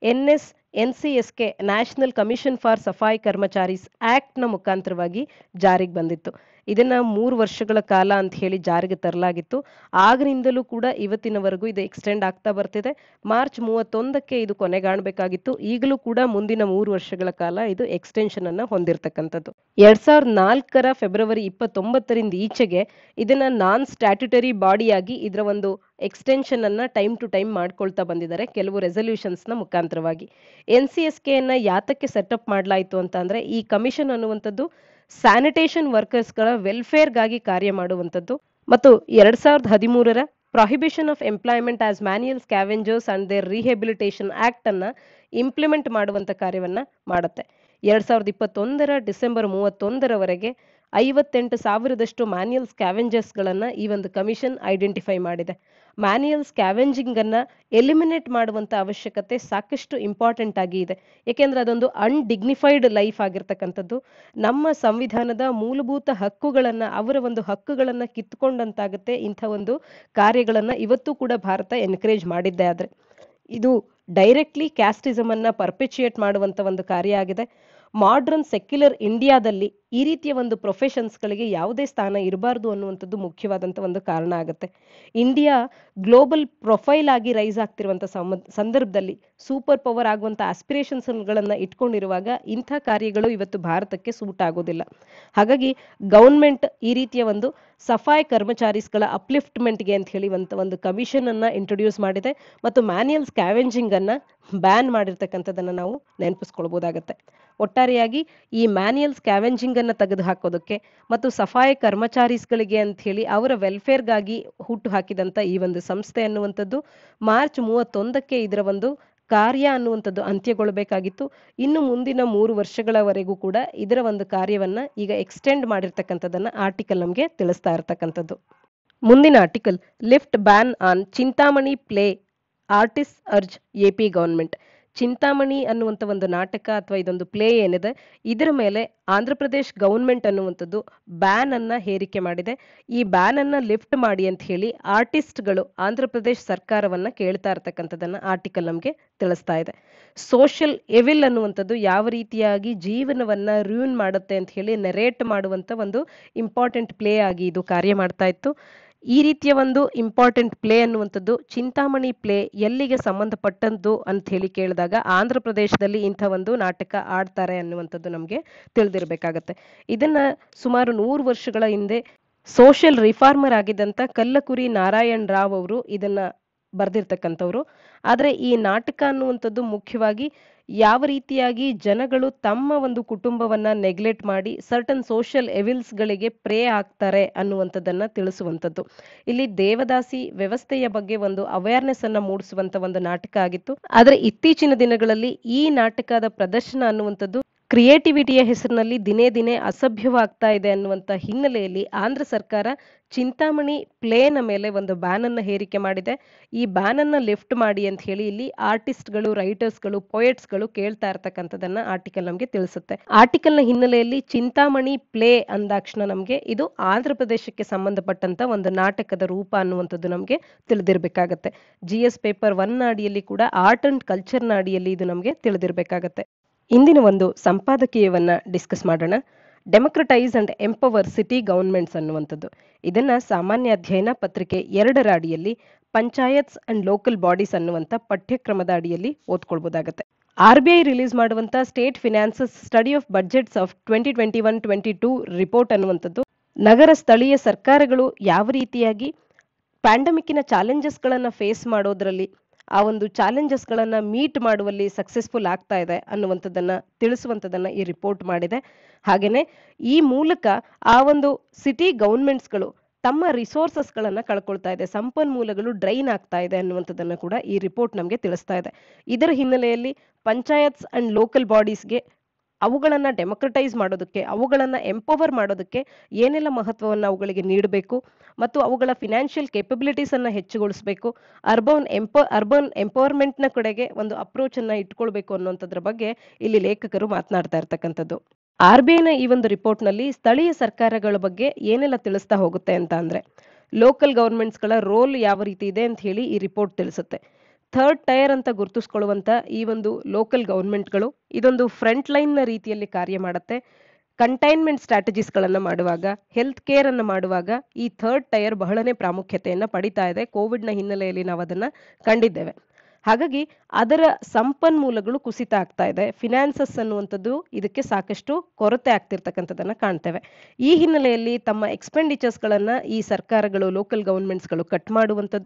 NCSK national commission for safai karmacharis act ನ ಮುಖಾಂತರವಾಗಿ ಜಾರಿಗೆ ಬಂದಿತ್ತು. ಇದನ್ನ 3 ವರ್ಷಗಳ ಕಾಲ ಅಂತ ಹೇಳಿ ಜಾರಿಗೆ ತರಲಾಗಿತ್ತು. ಆಗಿನಿಂದಲೂ ಕೂಡ ಇವತ್ತಿನವರೆಗೂ ಇದು ಎಕ್ಸ್ಟೆಂಡ್ ಆಗ್ತಾ ಬರ್ತಿದೆ. ಮಾರ್ಚ್ 31ಕ್ಕೆ ಇದು ಕೊನೆಗಾಣಬೇಕಾಗಿತ್ತು. ಈಗಲೂ ಕೂಡ ಮುಂದಿನ 3 ವರ್ಷಗಳ ಕಾಲ ಇದು ಎಕ್ಸ್ಟೆನ್ಷನ್ ಅನ್ನ ಹೊಂದಿರತಕ್ಕಂಥದ್ದು. 2004ರ ಫೆಬ್ರವರಿ 29ರಿಂದ ಈಚೆಗೆ ಇದನ್ನ ನಾನ್ ಸ್ಟ್ಯಾಟ್ಯುಟರಿ ಬಾಡಿಯಾಗಿ ಇದರ ಒಂದು ಎಕ್ಸ್ಟೆನ್ಷನ್ ಅನ್ನ ಟೈಮ್ ಟು ಟೈಮ್ ಮಾಡ್ಕೊಳ್ತಾ ಬಂದಿದ್ದಾರೆ ಕೆಲವು ರೆಸಲ್ಯೂಷನ್ಸ್ ನ ಮುಖಾಂತರವಾಗಿ. NCSK ಅನ್ನ ಯಾತಕ್ಕೆ ಸೆಟಪ್ ಮಾಡಲಾಯಿತು ಅಂತ ಅಂದ್ರೆ ಈ ಕಮಿಷನ್ ಅನ್ನುವಂಥದ್ದು ಸ್ಯಾನಿಟೇಷನ್ ವರ್ಕರ್ಸ್ಗಳ ವೆಲ್ಫೇರ್ಗಾಗಿ ಕಾರ್ಯ ಮಾಡುವಂಥದ್ದು ಮತ್ತು 2013ರ prohibition of employment as manual scavengers and their rehabilitation act ಅನ್ನ ಇಂಪ್ಲಿಮೆಂಟ್ ಮಾಡುವಂತ ಕಾರ್ಯವನ್ನ ಮಾಡುತ್ತೆ. 2021 ಡಿಸೆಂಬರ್ 31ರವರೆಗೆ 58,000ದಷ್ಟು ಮ್ಯಾನ್ಯುಯಲ್ ಸ್ಕ್ಯಾವೆಂಜರ್ಸ್ಗಳನ್ನು ಈ ಒಂದು ಕಮಿಷನ್ ಐಡೆಂಟಿಫೈ ಮಾಡಿದೆ. ಮ್ಯಾನ್ಯುಯಲ್ ಸ್ಕ್ಯಾವೆಂಜಿಂಗ್ ಅನ್ನ ಎಲಿಮಿನೇಟ್ ಮಾಡುವಂತ ಅವಶ್ಯಕತೆ ಸಾಕಷ್ಟು ಇಂಪಾರ್ಟೆಂಟ್ ಆಗಿ ಇದೆ. ಏಕೆಂದ್ರೆ ಅದೊಂದು ಅನ್ಡಿಗ್ನಿಫೈಡ್ ಲೈಫ್ ಆಗಿರ್ತಕ್ಕಂಥದ್ದು. ನಮ್ಮ ಸಂವಿಧಾನದ ಮೂಲಭೂತ ಹಕ್ಕುಗಳನ್ನ, ಅವರ ಒಂದು ಹಕ್ಕುಗಳನ್ನ ಕಿತ್ಕೊಂಡಂತಾಗುತ್ತೆ ಇಂಥ ಒಂದು ಕಾರ್ಯಗಳನ್ನ ಇವತ್ತು ಕೂಡ ಭಾರತ ಎನ್ಕರೇಜ್ ಮಾಡಿದ್ದೆ. ಆದ್ರೆ ಇದು ಡೈರೆಕ್ಟ್ಲಿ ಕ್ಯಾಸ್ಟಿಸಮ್ ಅನ್ನ ಪರ್ಪೆಚುಯೇಟ್ ಮಾಡುವಂತ ಒಂದು ಕಾರ್ಯ ಆಗಿದೆ. ಮಾಡರ್ನ್ ಸೆಕ್ಯುಲರ್ ಇಂಡಿಯಾದಲ್ಲಿ ಈ ರೀತಿಯ ಒಂದು ಪ್ರೊಫೆಷನ್ಸ್ಗಳಿಗೆ ಯಾವುದೇ ಸ್ಥಾನ ಇರಬಾರ್ದು ಅನ್ನುವಂಥದ್ದು ಮುಖ್ಯವಾದಂಥ ಒಂದು ಕಾರಣ ಆಗುತ್ತೆ. ಇಂಡಿಯಾ ಗ್ಲೋಬಲ್ ಪ್ರೊಫೈಲ್ ಆಗಿ ರೈಸ್ ಆಗ್ತಿರುವಂಥ ಸಂದರ್ಭದಲ್ಲಿ ಸೂಪರ್ ಪವರ್ ಆಗುವಂಥ ಆಸ್ಪಿರೇಷನ್ಸ್ಗಳನ್ನು ಇಟ್ಕೊಂಡಿರುವಾಗ ಇಂಥ ಕಾರ್ಯಗಳು ಇವತ್ತು ಭಾರತಕ್ಕೆ ಸೂಟ್ ಆಗೋದಿಲ್ಲ. ಹಾಗಾಗಿ ಗೌರ್ಮೆಂಟ್ ಈ ರೀತಿಯ ಒಂದು ಸಫಾಯಿ ಕರ್ಮಚಾರಿಸ್ಗಳ ಅಪ್ಲಿಫ್ಟ್ಮೆಂಟ್ಗೆ ಅಂತ ಹೇಳಿ ಒಂದು ಕಮಿಷನ್ ಅನ್ನ ಇಂಟ್ರೊಡ್ಯೂಸ್ ಮಾಡಿದೆ ಮತ್ತು ಮ್ಯಾನ್ಯುಯಲ್ ಸ್ಕ್ಯಾವೆಂಜಿಂಗ್ ಅನ್ನ ಬ್ಯಾನ್ ಮಾಡಿರ್ತಕ್ಕಂಥದ್ದನ್ನ ನಾವು ನೆನಪಿಸ್ಕೊಳ್ಬಹುದಾಗತ್ತೆ. ಒಟ್ಟಾರೆಯಾಗಿ ಈ ಮ್ಯಾನ್ಯುಯಲ್ ಸ್ಕ್ಯಾವೆಂಜಿಂಗ್ ಅನ್ನ ತೆಗೆದು ಹಾಕೋದಕ್ಕೆ ಮತ್ತು ಸಫಾಯಿ ಕರ್ಮಚಾರಿಸ್ಗಳಿಗೆ ಅಂತ ಹೇಳಿ ಅವರ ವೆಲ್ಫೇರ್ಗಾಗಿ ಹುಟ್ಟು ಹಾಕಿದಂತ ಈ ಒಂದು ಸಂಸ್ಥೆ ಅನ್ನುವಂಥದ್ದು ಮಾರ್ಚ್ 31ಕ್ಕೆ ಇದರ ಒಂದು ಕಾರ್ಯ ಅನ್ನುವಂಥದ್ದು ಅಂತ್ಯಗೊಳ್ಳಬೇಕಾಗಿತ್ತು. ಇನ್ನು ಮುಂದಿನ 3 ವರ್ಷಗಳವರೆಗೂ ಕೂಡ ಇದರ ಒಂದು ಕಾರ್ಯವನ್ನ ಈಗ ಎಕ್ಸ್ಟೆಂಡ್ ಮಾಡಿರ್ತಕ್ಕಂಥದ್ದನ್ನ ಆರ್ಟಿಕಲ್ ನಮಗೆ ತಿಳಿಸ್ತಾ ಇರ್ತಕ್ಕಂಥದ್ದು. ಮುಂದಿನ article, lift ban on Chintamani play artist urge AP government. Chintamani ಅನ್ನುವಂಥ ಒಂದು ನಾಟಕ ಅಥವಾ ಇದೊಂದು ಪ್ಲೇ ಏನಿದೆ, ಇದರ ಮೇಲೆ ಆಂಧ್ರ ಪ್ರದೇಶ್ ಗವರ್ಮೆಂಟ್ ಅನ್ನುವಂಥದ್ದು ಬ್ಯಾನ್ ಅನ್ನ ಹೇರಿಕೆ ಮಾಡಿದೆ. ಈ ಬ್ಯಾನ್ ಅನ್ನ ಲಿಫ್ಟ್ ಮಾಡಿ ಅಂತ ಹೇಳಿ ಆರ್ಟಿಸ್ಟ್ಗಳು ಆಂಧ್ರ ಪ್ರದೇಶ್ ಸರ್ಕಾರವನ್ನ ಕೇಳ್ತಾ ಇರ್ತಕ್ಕಂಥದ್ದನ್ನ ಆರ್ಟಿಕಲ್ ನಮಗೆ ತಿಳಿಸ್ತಾ ಇದೆ. ಸೋಷಿಯಲ್ ಎವಿಲ್ ಅನ್ನುವಂಥದ್ದು ಯಾವ ರೀತಿಯಾಗಿ ಜೀವನವನ್ನ ರೂನ್ ಮಾಡುತ್ತೆ ಅಂತ ಹೇಳಿ ನೆರೇಟ್ ಮಾಡುವಂತ ಒಂದು ಇಂಪಾರ್ಟೆಂಟ್ ಪ್ಲೇ ಆಗಿ ಇದು ಕಾರ್ಯ ಮಾಡ್ತಾ ಇತ್ತು. ಈ ರೀತಿಯ ಒಂದು ಇಂಪಾರ್ಟೆಂಟ್ ಪ್ಲೇ ಅನ್ನುವಂಥದ್ದು ಚಿಂತಾಮಣಿ ಪ್ಲೇ ಎಲ್ಲಿಗೆ ಸಂಬಂಧಪಟ್ಟದ್ದು ಅಂತ ಹೇಳಿ ಕೇಳಿದಾಗ ಆಂಧ್ರ ಪ್ರದೇಶದಲ್ಲಿ ಇಂಥ ಒಂದು ನಾಟಕ ಆಡ್ತಾರೆ ಅನ್ನುವಂಥದ್ದು ನಮಗೆ ತಿಳಿದಿರ್ಬೇಕಾಗತ್ತೆ. ಇದನ್ನ ಸುಮಾರು 100 ವರ್ಷಗಳ ಹಿಂದೆ ಸೋಷಿಯಲ್ ರಿಫಾರ್ಮರ್ ಆಗಿದ್ದಂತ ಕಲ್ಲಕುರಿ ನಾರಾಯಣ್ ರಾವ್ ಅವರು ಇದನ್ನ ಬರ್ದಿರ್ತಕ್ಕಂಥವ್ರು. ಆದ್ರೆ ಈ ನಾಟಕ ಅನ್ನುವಂಥದ್ದು ಮುಖ್ಯವಾಗಿ ಯಾವ ರೀತಿಯಾಗಿ ಜನಗಳು ತಮ್ಮ ಒಂದು ಕುಟುಂಬವನ್ನ ನೆಗ್ಲೆಕ್ಟ್ ಮಾಡಿ ಸರ್ಟನ್ ಸೋಷಿಯಲ್ ಎವಿಲ್ಸ್ ಗಳಿಗೆ ಪ್ರೇ ಆಗ್ತಾರೆ ಅನ್ನುವಂಥದ್ದನ್ನ ತಿಳಿಸುವಂಥದ್ದು. ಇಲ್ಲಿ ದೇವದಾಸಿ ವ್ಯವಸ್ಥೆಯ ಬಗ್ಗೆ ಒಂದು ಅವೇರ್ನೆಸ್ ಅನ್ನ ಮೂಡಿಸುವಂತ ಒಂದು ನಾಟಕ ಆಗಿತ್ತು. ಆದ್ರೆ ಇತ್ತೀಚಿನ ದಿನಗಳಲ್ಲಿ ಈ ನಾಟಕದ ಪ್ರದರ್ಶನ ಅನ್ನುವಂಥದ್ದು ಕ್ರಿಯೇಟಿವಿಟಿಯ ಹೆಸರಿನಲ್ಲಿ ದಿನೇ ದಿನೇ ಅಸಭ್ಯವಾಗ್ತಾ ಇದೆ ಅನ್ನುವಂಥ ಹಿನ್ನೆಲೆಯಲ್ಲಿ ಆಂಧ್ರ ಸರ್ಕಾರ ಚಿಂತಾಮಣಿ ಪ್ಲೇನ ಮೇಲೆ ಒಂದು ಬ್ಯಾನ್ ಅನ್ನ ಹೇರಿಕೆ ಮಾಡಿದೆ. ಈ ಬ್ಯಾನ್ ಅನ್ನ ಲಿಫ್ಟ್ ಮಾಡಿ ಅಂತ ಹೇಳಿ ಇಲ್ಲಿ ಆರ್ಟಿಸ್ಟ್ಗಳು, ರೈಟರ್ಸ್ಗಳು, ಪೊಯೆಟ್ಸ್ಗಳು ಕೇಳ್ತಾ ಇರ್ತಕ್ಕಂಥದ್ದನ್ನ ಆರ್ಟಿಕಲ್ ನಮಗೆ ತಿಳಿಸುತ್ತೆ. ಆರ್ಟಿಕಲ್ನ ಹಿನ್ನೆಲೆಯಲ್ಲಿ ಚಿಂತಾಮಣಿ ಪ್ಲೇ ಅಂದಾಕ್ಷಣ ನಮಗೆ ಇದು ಆಂಧ್ರ ಪ್ರದೇಶಕ್ಕೆ ಸಂಬಂಧಪಟ್ಟಂತ ಒಂದು ನಾಟಕದ ರೂಪ ಅನ್ನುವಂಥದ್ದು ನಮಗೆ ತಿಳಿದಿರ್ಬೇಕಾಗತ್ತೆ. GS ಪೇಪರ್ 1 ಅಡಿಯಲ್ಲಿ ಕೂಡ ಆರ್ಟ್ ಅಂಡ್ ಕಲ್ಚರ್ನ ಅಡಿಯಲ್ಲಿ ಇದು ನಮಗೆ ತಿಳಿದಿರ್ಬೇಕಾಗತ್ತೆ. ಇಂದಿನ ಒಂದು ಸಂಪಾದಕೀಯವನ್ನ ಡಿಸ್ಕಸ್ ಮಾಡೋಣ. Democratise and empower city governments ಅನ್ನುವಂಥದ್ದು. ಇದನ್ನ ಸಾಮಾನ್ಯ ಅಧ್ಯಯನ ಪತ್ರಿಕೆ 2ರ ಅಡಿಯಲ್ಲಿ ಪಂಚಾಯತ್ಸ್ ಅಂಡ್ ಲೋಕಲ್ ಬಾಡೀಸ್ ಅನ್ನುವಂಥ ಪಠ್ಯಕ್ರಮದ ಅಡಿಯಲ್ಲಿ ಓದ್ಕೊಳ್ಬಹುದಾಗತ್ತೆ. RBI ರಿಲೀಸ್ ಮಾಡುವಂತ state finances study of budgets of 2021-22 report ಅನ್ನುವಂಥದ್ದು ನಗರ ಸ್ಥಳೀಯ ಸರ್ಕಾರಗಳು ಯಾವ ರೀತಿಯಾಗಿ ಪ್ಯಾಂಡಮಿಕ್ಕಿನ ಚಾಲೆಂಜಸ್ಗಳನ್ನ ಫೇಸ್ ಮಾಡೋದ್ರಲ್ಲಿ ಆ ಒಂದು ಚಾಲೆಂಜಸ್ಗಳನ್ನ ಮೀಟ್ ಮಾಡುವಲ್ಲಿ ಸಕ್ಸಸ್ಫುಲ್ ಆಗ್ತಾ ಇದೆ ಅನ್ನುವಂಥದ್ದನ್ನ ತಿಳಿಸುವಂಥದ್ದನ್ನ ಈ ರಿಪೋರ್ಟ್ ಮಾಡಿದೆ. ಹಾಗೇನೆ ಈ ಮೂಲಕ ಆ ಒಂದು ಸಿಟಿ ಗವರ್ಮೆಂಟ್ಸ್ಗಳು ತಮ್ಮ ರಿಸೋರ್ಸಸ್ಗಳನ್ನ ಕಳ್ಕೊಳ್ತಾ ಇದೆ, ಸಂಪನ್ಮೂಲಗಳು ಡ್ರೈನ್ ಆಗ್ತಾ ಇದೆ ಅನ್ನುವಂಥದ್ದನ್ನ ಕೂಡ ಈ ರಿಪೋರ್ಟ್ ನಮಗೆ ತಿಳಿಸ್ತಾ ಇದೆ. ಇದರ ಹಿನ್ನೆಲೆಯಲ್ಲಿ ಪಂಚಾಯತ್ಸ್ ಅಂಡ್ ಲೋಕಲ್ ಬಾಡೀಸ್ಗೆ ಅವುಗಳನ್ನ ಡೆಮೊಕ್ರಟೈಸ್ ಮಾಡೋದಕ್ಕೆ, ಅವುಗಳನ್ನ ಎಂಪವರ್ ಮಾಡೋದಕ್ಕೆ ಏನೆಲ್ಲ ಮಹತ್ವವನ್ನು ಅವುಗಳಿಗೆ ನೀಡಬೇಕು ಮತ್ತು ಅವುಗಳ ಫಿನಾನ್ಷಿಯಲ್ ಕೇಪಬಿಲಿಟೀಸ್ ಅನ್ನ ಹೆಚ್ಚುಗೊಳಿಸಬೇಕು, ಅರ್ಬನ್ ಎಂಪವರ್ಮೆಂಟ್ನ ಕಡೆಗೆ ಒಂದು ಅಪ್ರೋಚ್ ಅನ್ನ ಇಟ್ಕೊಳ್ಬೇಕು ಅನ್ನುವಂಥದ್ರ ಬಗ್ಗೆ ಇಲ್ಲಿ ಲೇಖಕರು ಮಾತನಾಡ್ತಾ ಇರ್ತಕ್ಕಂಥದ್ದು. RBIನ ಈ ಒಂದು ರಿಪೋರ್ಟ್ ನಲ್ಲಿ ಸ್ಥಳೀಯ ಸರ್ಕಾರಗಳ ಬಗ್ಗೆ ಏನೆಲ್ಲ ತಿಳಿಸ್ತಾ ಹೋಗುತ್ತೆ ಅಂತ ಅಂದ್ರೆ, ಲೋಕಲ್ ಗವರ್ಮೆಂಟ್ಸ್ಗಳ ರೋಲ್ ಯಾವ ರೀತಿ ಇದೆ ಅಂತ ಹೇಳಿ ಈ ರಿಪೋರ್ಟ್ ತಿಳಿಸುತ್ತೆ. 3rd ಟೈರ್ ಅಂತ ಗುರುತಿಸ್ಕೊಳ್ಳುವಂತ ಈ ಒಂದು ಲೋಕಲ್ ಗವರ್ಮೆಂಟ್ಗಳು ಇದೊಂದು ಫ್ರಂಟ್ ಲೈನ್ ನ ರೀತಿಯಲ್ಲಿ ಕಾರ್ಯ ಮಾಡುತ್ತೆ. ಕಂಟೈನ್ಮೆಂಟ್ ಸ್ಟ್ರಾಟಜೀಸ್ಗಳನ್ನ ಮಾಡುವಾಗ, ಹೆಲ್ತ್ ಕೇರ್ ಅನ್ನ ಮಾಡುವಾಗ ಈ 3rd ಟೈರ್ ಬಹಳನೇ ಪ್ರಾಮುಖ್ಯತೆಯನ್ನ ಪಡಿತಾ ಇದೆ. ಕೋವಿಡ್ನ ಹಿನ್ನೆಲೆಯಲ್ಲಿ ನಾವು ಅದನ್ನ ಕಂಡಿದ್ದೇವೆ. ಹಾಗಾಗಿ ಅದರ ಸಂಪನ್ಮೂಲಗಳು ಕುಸಿತ ಆಗ್ತಾ ಇದೆ. ಫಿನಾನ್ಸಸ್ ಅನ್ನುವಂಥದ್ದು ಇದಕ್ಕೆ ಸಾಕಷ್ಟು ಕೊರತೆ ಆಗ್ತಿರ್ತಕ್ಕಂಥದ್ದನ್ನ ಕಾಣ್ತೇವೆ. ಈ ಹಿನ್ನೆಲೆಯಲ್ಲಿ ತಮ್ಮ ಎಕ್ಸ್ಪೆಂಡಿಚರ್ಸ್ಗಳನ್ನ ಈ ಸರ್ಕಾರಗಳು, ಲೋಕಲ್ ಗವರ್ಮೆಂಟ್ಸ್ಗಳು ಕಟ್ ಮಾಡುವಂಥದ್ದು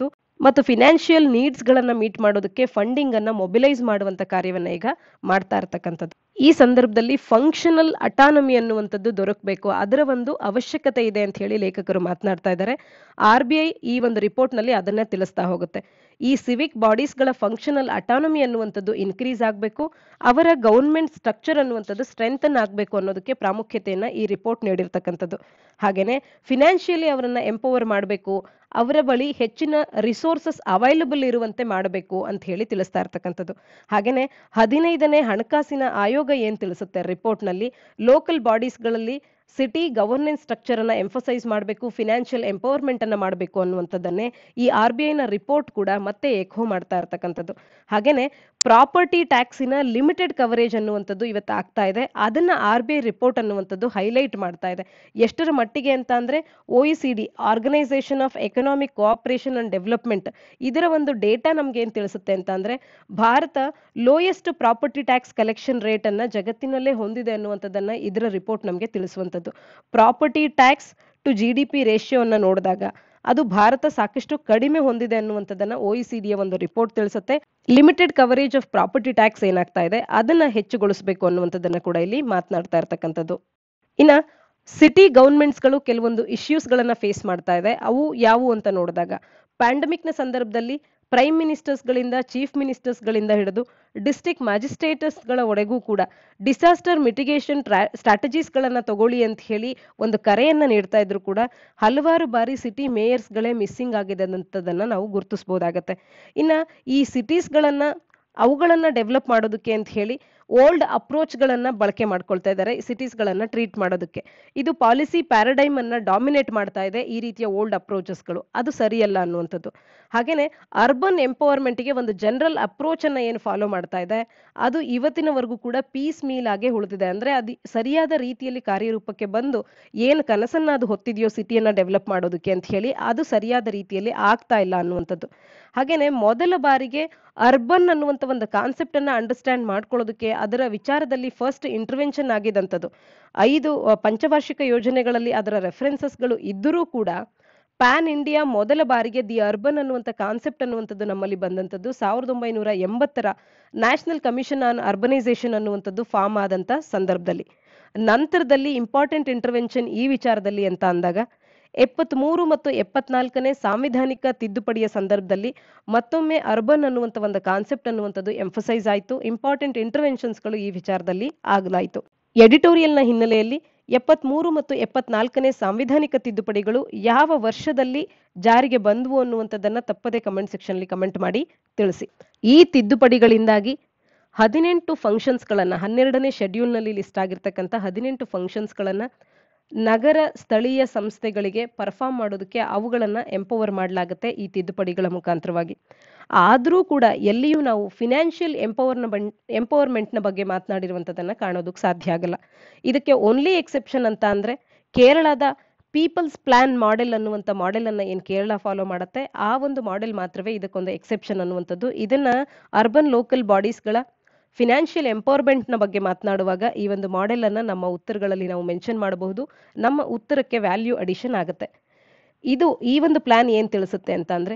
ಮತ್ತು ಫಿನಾನ್ಷಿಯಲ್ ನೀಡ್ಸ್ ಗಳನ್ನ ಮೀಟ್ ಮಾಡೋದಕ್ಕೆ ಫಂಡಿಂಗ್ ಅನ್ನ ಮೊಬಿಲೈಸ್ ಮಾಡುವಂತ ಕಾರ್ಯವನ್ನ ಈಗ ಮಾಡ್ತಾ ಇರ್ತಕ್ಕಂಥದ್ದು. ಈ ಸಂದರ್ಭದಲ್ಲಿ ಫಂಕ್ಷನಲ್ ಅಟಾನಮಿ ಅನ್ನುವಂಥದ್ದು ದೊರಕಬೇಕು, ಅದರ ಒಂದು ಅವಶ್ಯಕತೆ ಇದೆ ಅಂತ ಹೇಳಿ ಲೇಖಕರು ಮಾತನಾಡ್ತಾ ಇದ್ದಾರೆ. RBI ಈ ಒಂದು ರಿಪೋರ್ಟ್ ನಲ್ಲಿ ಅದನ್ನೇ ತಿಳಿಸ್ತಾ ಹೋಗುತ್ತೆ. ಈ ಸಿವಿಕ್ ಬಾಡೀಸ್ ಗಳ ಫಂಕ್ಷನಲ್ ಅಟಾನಮಿ ಅನ್ನುವಂಥದ್ದು ಇನ್ಕ್ರೀಸ್ ಆಗಬೇಕು, ಅವರ ಗವರ್ಮೆಂಟ್ ಸ್ಟ್ರಕ್ಚರ್ ಅನ್ನುವಂಥದ್ದು ಸ್ಟ್ರೆಂಥನ್ ಆಗಬೇಕು ಅನ್ನೋದಕ್ಕೆ ಪ್ರಾಮುಖ್ಯತೆಯನ್ನ ಈ ರಿಪೋರ್ಟ್ ನೀಡಿರ್ತಕ್ಕಂಥದ್ದು. ಹಾಗೇನೆ ಫಿನಾನ್ಷಿಯಲಿ ಅವರನ್ನ ಎಂಪವರ್ ಮಾಡಬೇಕು, ಅವರ ಬಳಿ ಹೆಚ್ಚಿನ ರಿಸೋರ್ಸಸ್ ಅವೈಲಬಲ್ ಇರುವಂತೆ ಮಾಡಬೇಕು ಅಂತ ಹೇಳಿ ತಿಳಿಸ್ತಾ ಇರ್ತಕ್ಕಂಥದ್ದು. ಹಾಗೇನೆ 15ನೇ ಹಣಕಾಸಿನ ಆಯೋಗ ಏನ್ ತಿಳಿಸುತ್ತೆ ರಿಪೋರ್ಟ್ ನಲ್ಲಿ, ಲೋಕಲ್ ಬಾಡೀಸ್ಗಳಲ್ಲಿ ಸಿಟಿ ಗವರ್ನೆನ್ಸ್ ಸ್ಟ್ರಕ್ಚರ್ ಅನ್ನ ಎಂಫಸೈಸ್ ಮಾಡಬೇಕು, ಫಿನಾನ್ಷಿಯಲ್ ಎಂಪವರ್ಮೆಂಟ್ ಅನ್ನ ಮಾಡಬೇಕು ಅನ್ನುವಂಥದ್ದನ್ನೇ ಈ RBI ನ ರಿಪೋರ್ಟ್ ಕೂಡ ಮತ್ತೆ ಎಕೋ ಮಾಡ್ತಾ ಇರ್ತಕ್ಕಂಥದ್ದು. ಹಾಗೇನೆ ಪ್ರಾಪರ್ಟಿ ಟ್ಯಾಕ್ಸಿನ ಲಿಮಿಟೆಡ್ ಕವರೇಜ್ ಅನ್ನುವಂಥದ್ದು ಇವತ್ತು ಆಗ್ತಾ ಇದೆ, ಅದನ್ನ RBI ರಿಪೋರ್ಟ್ ಅನ್ನುವಂಥದ್ದು ಹೈಲೈಟ್ ಮಾಡ್ತಾ ಇದೆ. ಎಷ್ಟರ ಮಟ್ಟಿಗೆ ಅಂತ ಅಂದ್ರೆ OECD organisation of economic cooperation and development ಇದರ ಒಂದು ಡೇಟಾ ನಮ್ಗೆ ಏನ್ ತಿಳಿಸುತ್ತೆ ಅಂತ ಅಂದ್ರೆ Bharat lowest property tax collection rate ಅನ್ನ ಜಗತ್ತಿನಲ್ಲೇ ಹೊಂದಿದೆ ಅನ್ನುವಂಥದ್ದನ್ನ ಇದರ ರಿಪೋರ್ಟ್ ನಮಗೆ ತಿಳಿಸುವಂಥದ್ದು. Property tax to GDP ratio ಅನ್ನ ನೋಡಿದಾಗ ಅದು ಭಾರತ ಸಾಕಷ್ಟು ಕಡಿಮೆ ಹೊಂದಿದೆ ಅನ್ನುವಂಥದ್ದನ್ನ OECD ಯ ಒಂದು ರಿಪೋರ್ಟ್ ತಿಳಿಸುತ್ತೆ. Limited coverage of property tax ಏನಾಗ್ತಾ ಇದೆ ಅದನ್ನ ಹೆಚ್ಚುಗೊಳಿಸಬೇಕು ಅನ್ನುವಂಥದ್ದನ್ನ ಕೂಡ ಇಲ್ಲಿ ಮಾತನಾಡ್ತಾ ಇರ್ತಕ್ಕಂಥದ್ದು. ಇನ್ನ ಸಿಟಿ ಗವರ್ಮೆಂಟ್ಸ್ಗಳು ಕೆಲವೊಂದು ಇಶ್ಯೂಸ್ ಗಳನ್ನ ಫೇಸ್ ಮಾಡ್ತಾ ಇದೆ. ಅವು ಯಾವುವು ಅಂತ ನೋಡಿದಾಗ ಪ್ಯಾಂಡಮಿಕ್ ನ ಸಂದರ್ಭದಲ್ಲಿ ಪ್ರೈಮ್ ಮಿನಿಸ್ಟರ್ಸ್ ಗಳಿಂದ ಚೀಫ್ ಮಿನಿಸ್ಟರ್ಸ್ ಗಳಿಂದ ಹಿಡಿದು ಡಿಸ್ಟ್ರಿಕ್ಟ್ ಮ್ಯಾಜಿಸ್ಟ್ರೇಟರ್ಸ್ ಗಳ ವರೆಗೂ ಕೂಡ ಡಿಸಾಸ್ಟರ್ ಮಿಟಿಗೇಷನ್ ಸ್ಟ್ರಾಟಜೀಸ್ ಗಳನ್ನ ತಗೊಳ್ಳಿ ಅಂತ ಹೇಳಿ ಒಂದು ಕರೆಯನ್ನ ನೀಡ್ತಾ ಇದ್ರು ಕೂಡ ಹಲವಾರು ಬಾರಿ ಸಿಟಿ ಮೇಯರ್ಸ್ ಗಳೇ ಮಿಸ್ಸಿಂಗ್ ಆಗಿದೆ ಅನ್ನೋದನ್ನ ನಾವು ಗುರುತಿಸಬಹುದಾಗತ್ತೆ. ಇನ್ನ ಈ ಸಿಟೀಸ್ ಗಳನ್ನ ಅವುಗಳನ್ನ ಡೆವಲಪ್ ಮಾಡೋದಕ್ಕೆ ಅಂತ ಹೇಳಿ ಓಲ್ಡ್ ಅಪ್ರೋಚ್ ಗಳನ್ನ ಬಳಕೆ ಮಾಡ್ಕೊಳ್ತಾ ಇದ್ದಾರೆ ಸಿಟೀಸ್ ಗಳನ್ನ ಟ್ರೀಟ್ ಮಾಡೋದಕ್ಕೆ. ಇದು ಪಾಲಿಸಿ ಪ್ಯಾರಡೈಮ್ ಅನ್ನ ಡಾಮಿನೇಟ್ ಮಾಡ್ತಾ ಇದೆ ಈ ರೀತಿಯ ಓಲ್ಡ್ ಅಪ್ರೋಚಸ್ಗಳು, ಅದು ಸರಿಯಲ್ಲ ಅನ್ನುವಂಥದ್ದು. ಹಾಗೇನೆ ಅರ್ಬನ್ ಎಂಪವರ್ಮೆಂಟ್ ಗೆ ಒಂದು ಜನರಲ್ ಅಪ್ರೋಚ್ ಅನ್ನ ಏನು ಫಾಲೋ ಮಾಡ್ತಾ ಇದೆ ಅದು ಇವತ್ತಿನವರೆಗೂ ಕೂಡ ಪೀಸ್ ಮೀಲ್ ಆಗಿ ಉಳಿದಿದೆ. ಅಂದ್ರೆ ಅದು ಸರಿಯಾದ ರೀತಿಯಲ್ಲಿ ಕಾರ್ಯರೂಪಕ್ಕೆ ಬಂದು ಏನ್ ಕನಸನ್ನ ಅದು ಹೊತ್ತಿದೆಯೋ ಸಿಟಿಯನ್ನ ಡೆವಲಪ್ ಮಾಡೋದಕ್ಕೆ ಅಂತ ಹೇಳಿ ಅದು ಸರಿಯಾದ ರೀತಿಯಲ್ಲಿ ಆಗ್ತಾ ಇಲ್ಲ ಅನ್ನುವಂಥದ್ದು. ಹಾಗೇನೆ ಮೊದಲ ಬಾರಿಗೆ ಅರ್ಬನ್ ಅನ್ನುವಂಥ ಒಂದು ಕಾನ್ಸೆಪ್ಟ್ ಅನ್ನ ಅಂಡರ್ಸ್ಟ್ಯಾಂಡ್ ಮಾಡ್ಕೊಳ್ಳೋದಕ್ಕೆ ಅದರ ವಿಚಾರದಲ್ಲಿ ಫಸ್ಟ್ ಇಂಟರ್ವೆನ್ಷನ್ ಆಗಿದಂಥದ್ದು 5 ಪಂಚವಾರ್ಷಿಕ ಯೋಜನೆಗಳಲ್ಲಿ ಅದರ ರೆಫರೆನ್ಸಸ್ಗಳು ಇದ್ದರೂ ಕೂಡ ಪ್ಯಾನ್ ಇಂಡಿಯಾ ಮೊದಲ ಬಾರಿಗೆ ದಿ ಅರ್ಬನ್ ಅನ್ನುವಂಥ ಕಾನ್ಸೆಪ್ಟ್ ಅನ್ನುವಂಥದ್ದು ನಮ್ಮಲ್ಲಿ ಬಂದಂಥದ್ದು 1980ರ ನ್ಯಾಷನಲ್ ಕಮಿಷನ್ ಆನ್ ಅರ್ಬನೈಸೇಷನ್ ಅನ್ನುವಂಥದ್ದು ಫಾರ್ಮ್ ಆದಂತ ಸಂದರ್ಭದಲ್ಲಿ. ನಂತರದಲ್ಲಿ ಇಂಪಾರ್ಟೆಂಟ್ ಇಂಟರ್ವೆನ್ಷನ್ ಈ ವಿಚಾರದಲ್ಲಿ ಅಂತ ಅಂದಾಗ 73 ಮತ್ತು 74ನೇ ಸಾಂವಿಧಾನಿಕ ತಿದ್ದುಪಡಿಯ ಸಂದರ್ಭದಲ್ಲಿ ಮತ್ತೊಮ್ಮೆ ಅರ್ಬನ್ ಅನ್ನುವಂಥ ಒಂದು ಕಾನ್ಸೆಪ್ಟ್ ಅನ್ನುವಂಥದ್ದು ಎಂಫಸೈಸ್ ಆಯಿತು. ಇಂಪಾರ್ಟೆಂಟ್ ಇಂಟರ್ವೆನ್ಷನ್ಸ್ಗಳು ಈ ವಿಚಾರದಲ್ಲಿ ಆಗಲಾಯಿತು. ಎಡಿಟೋರಿಯಲ್ನ ಹಿನ್ನೆಲೆಯಲ್ಲಿ 73 ಮತ್ತು 74ನೇ ಸಾಂವಿಧಾನಿಕ ತಿದ್ದುಪಡಿಗಳು ಯಾವ ವರ್ಷದಲ್ಲಿ ಜಾರಿಗೆ ಬಂದವು ಅನ್ನುವಂಥದ್ದನ್ನ ತಪ್ಪದೆ ಕಮೆಂಟ್ ಸೆಕ್ಷನ್ ಅಲ್ಲಿ ಕಮೆಂಟ್ ಮಾಡಿ ತಿಳಿಸಿ. ಈ ತಿದ್ದುಪಡಿಗಳಿಂದಾಗಿ 18 ಫಂಕ್ಷನ್ಸ್ಗಳನ್ನ 12ನೇ ಶೆಡ್ಯೂಲ್ನಲ್ಲಿ ಲಿಸ್ಟ್ ಆಗಿರ್ತಕ್ಕಂಥ 18 ಫಂಕ್ಷನ್ಸ್ಗಳನ್ನ ನಗರ ಸ್ಥಳೀಯ ಸಂಸ್ಥೆಗಳಿಗೆ ಪರ್ಫಾರ್ಮ್ ಮಾಡೋದಕ್ಕೆ ಅವುಗಳನ್ನ ಎಂಪವರ್ ಮಾಡಲಾಗುತ್ತೆ ಈ ತಿದ್ದುಪಡಿಗಳ ಮುಖಾಂತರವಾಗಿ. ಆದರೂ ಕೂಡ ಎಲ್ಲಿಯೂ ನಾವು ಫಿನಾನ್ಷಿಯಲ್ ಎಂಪವರ್ಮೆಂಟ್ನ ಬಗ್ಗೆ ಮಾತನಾಡಿರುವಂಥದ್ದನ್ನ ಕಾಣೋದಕ್ಕೆ ಸಾಧ್ಯ ಆಗಲ್ಲ. ಇದಕ್ಕೆ ಓನ್ಲಿ ಎಕ್ಸೆಪ್ಷನ್ ಅಂತ ಅಂದ್ರೆ ಕೇರಳದ ಪೀಪಲ್ಸ್ ಪ್ಲಾನ್ ಮಾಡೆಲ್ ಅನ್ನುವಂಥ ಮಾಡೆಲ್ ಅನ್ನ ಏನ್ ಕೇರಳ ಫಾಲೋ ಮಾಡುತ್ತೆ ಆ ಒಂದು ಮಾಡೆಲ್ ಮಾತ್ರವೇ ಇದಕ್ಕೊಂದು ಎಕ್ಸೆಪ್ಷನ್ ಅನ್ನುವಂಥದ್ದು. ಇದನ್ನ ಅರ್ಬನ್ ಲೋಕಲ್ ಬಾಡೀಸ್ಗಳ ಫಿನಾನ್ಷಿಯಲ್ ಎಂಪವರ್ಮೆಂಟ್ನ ಬಗ್ಗೆ ಮಾತನಾಡುವಾಗ ಈ ಒಂದು ಮಾಡೆಲ್ ಅನ್ನ ನಮ್ಮ ಉತ್ತರಗಳಲ್ಲಿ ನಾವು ಮೆನ್ಷನ್ ಮಾಡಬಹುದು. ನಮ್ಮ ಉತ್ತರಕ್ಕೆ ವ್ಯಾಲ್ಯೂ ಅಡಿಷನ್ ಆಗುತ್ತೆ. ಇದು ಈ ಒಂದು ಪ್ಲಾನ್ ಏನ್ ತಿಳಿಸುತ್ತೆ ಅಂತ ಅಂದ್ರೆ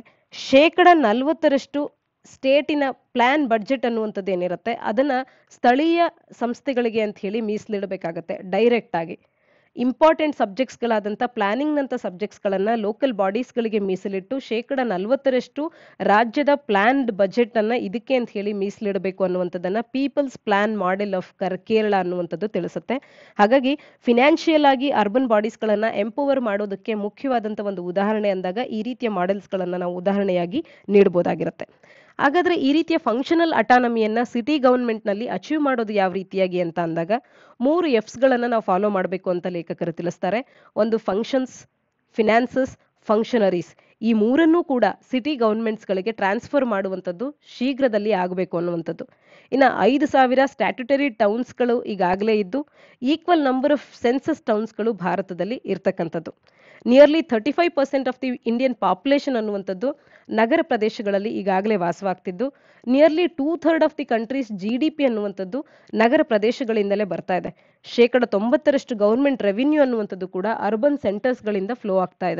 40% ಸ್ಟೇಟಿನ ಪ್ಲಾನ್ ಬಡ್ಜೆಟ್ ಅನ್ನುವಂಥದ್ದು ಏನಿರುತ್ತೆ ಅದನ್ನ ಸ್ಥಳೀಯ ಸಂಸ್ಥೆಗಳಿಗೆ ಅಂತ ಹೇಳಿ ಮೀಸಲಿಡಬೇಕಾಗತ್ತೆ ಡೈರೆಕ್ಟ್ ಆಗಿ. ಇಂಪಾರ್ಟೆಂಟ್ ಸಬ್ಜೆಕ್ಟ್ಸ್ಗಳಾದಂಥ ಪ್ಲಾನಿಂಗ್ನಂಥ ಸಬ್ಜೆಕ್ಟ್ಸ್ಗಳನ್ನ ಲೋಕಲ್ ಬಾಡೀಸ್ಗಳಿಗೆ ಮೀಸಲಿಟ್ಟು 40% ರಾಜ್ಯದ ಪ್ಲಾನ್ಡ್ ಬಜೆಟ್ ಅನ್ನ ಇದಕ್ಕೆ ಅಂತ ಹೇಳಿ ಮೀಸಲಿಡಬೇಕು ಅನ್ನುವಂಥದ್ದನ್ನ people's plan model of Kerala ಅನ್ನುವಂಥದ್ದು ತಿಳಿಸುತ್ತೆ. ಹಾಗಾಗಿ ಫಿನಾನ್ಷಿಯಲ್ ಆಗಿ ಅರ್ಬನ್ ಬಾಡೀಸ್ಗಳನ್ನ ಎಂಪವರ್ ಮಾಡೋದಕ್ಕೆ ಮುಖ್ಯವಾದಂಥ ಒಂದು ಉದಾಹರಣೆ ಅಂದಾಗ ಈ ರೀತಿಯ ಮಾಡೆಲ್ಸ್ಗಳನ್ನ ನಾವು ಉದಾಹರಣೆಯಾಗಿ ನೀಡಬಹುದಾಗಿರುತ್ತೆ. ಹಾಗಾದ್ರೆ ಈ ರೀತಿಯ ಫಂಕ್ಷನಲ್ ಅಟಾನಮಿಯನ್ನ ಸಿಟಿ ಗವರ್ಮೆಂಟ್ ನಲ್ಲಿ ಅಚೀವ್ ಮಾಡೋದು ಯಾವ ರೀತಿಯಾಗಿ ಅಂತ ಅಂದಾಗ 3 F's ನಾವು ಫಾಲೋ ಮಾಡಬೇಕು ಅಂತ ಲೇಖಕರು ತಿಳಿಸ್ತಾರೆ. ಒಂದು ಫಂಕ್ಷನ್ಸ್, ಫಿನಾನ್ಸಸ್, ಫಂಕ್ಷನರೀಸ್. ಈ ಮೂರನ್ನೂ ಕೂಡ ಸಿಟಿ ಗವರ್ಮೆಂಟ್ಸ್ಗಳಿಗೆ ಟ್ರಾನ್ಸ್ಫರ್ ಮಾಡುವಂಥದ್ದು ಶೀಘ್ರದಲ್ಲಿ ಆಗಬೇಕು ಅನ್ನುವಂಥದ್ದು. ಇನ್ನು 5,000 ಸ್ಟ್ಯಾಟ್ಯುಟರಿ ಟೌನ್ಸ್ಗಳು ಈಗಾಗಲೇ ಇದ್ದು ಈಕ್ವಲ್ ನಂಬರ್ ಆಫ್ ಸೆನ್ಸಸ್ ಟೌನ್ಸ್ಗಳು ಭಾರತದಲ್ಲಿ ಇರ್ತಕ್ಕಂಥದ್ದು. Nearly 35% of the Indian population ಅನ್ನುವಂಥದ್ದು ನಗರ ಪ್ರದೇಶಗಳಲ್ಲಿ ಈಗಾಗಲೇ ವಾಸವಾಗ್ತಿದ್ದು nearly 2/3 of the country's GDP ಅನ್ನುವಂಥದ್ದು ನಗರ ಪ್ರದೇಶಗಳಿಂದಲೇ ಬರ್ತಾ ಇದೆ. 90% ಗವರ್ಮೆಂಟ್ ರೆವಿನ್ಯೂ ಅನ್ನುವಂಥದ್ದು ಕೂಡ ಅರ್ಬನ್ ಸೆಂಟರ್ಸ್ಗಳಿಂದ ಫ್ಲೋ ಆಗ್ತಾ ಇದೆ.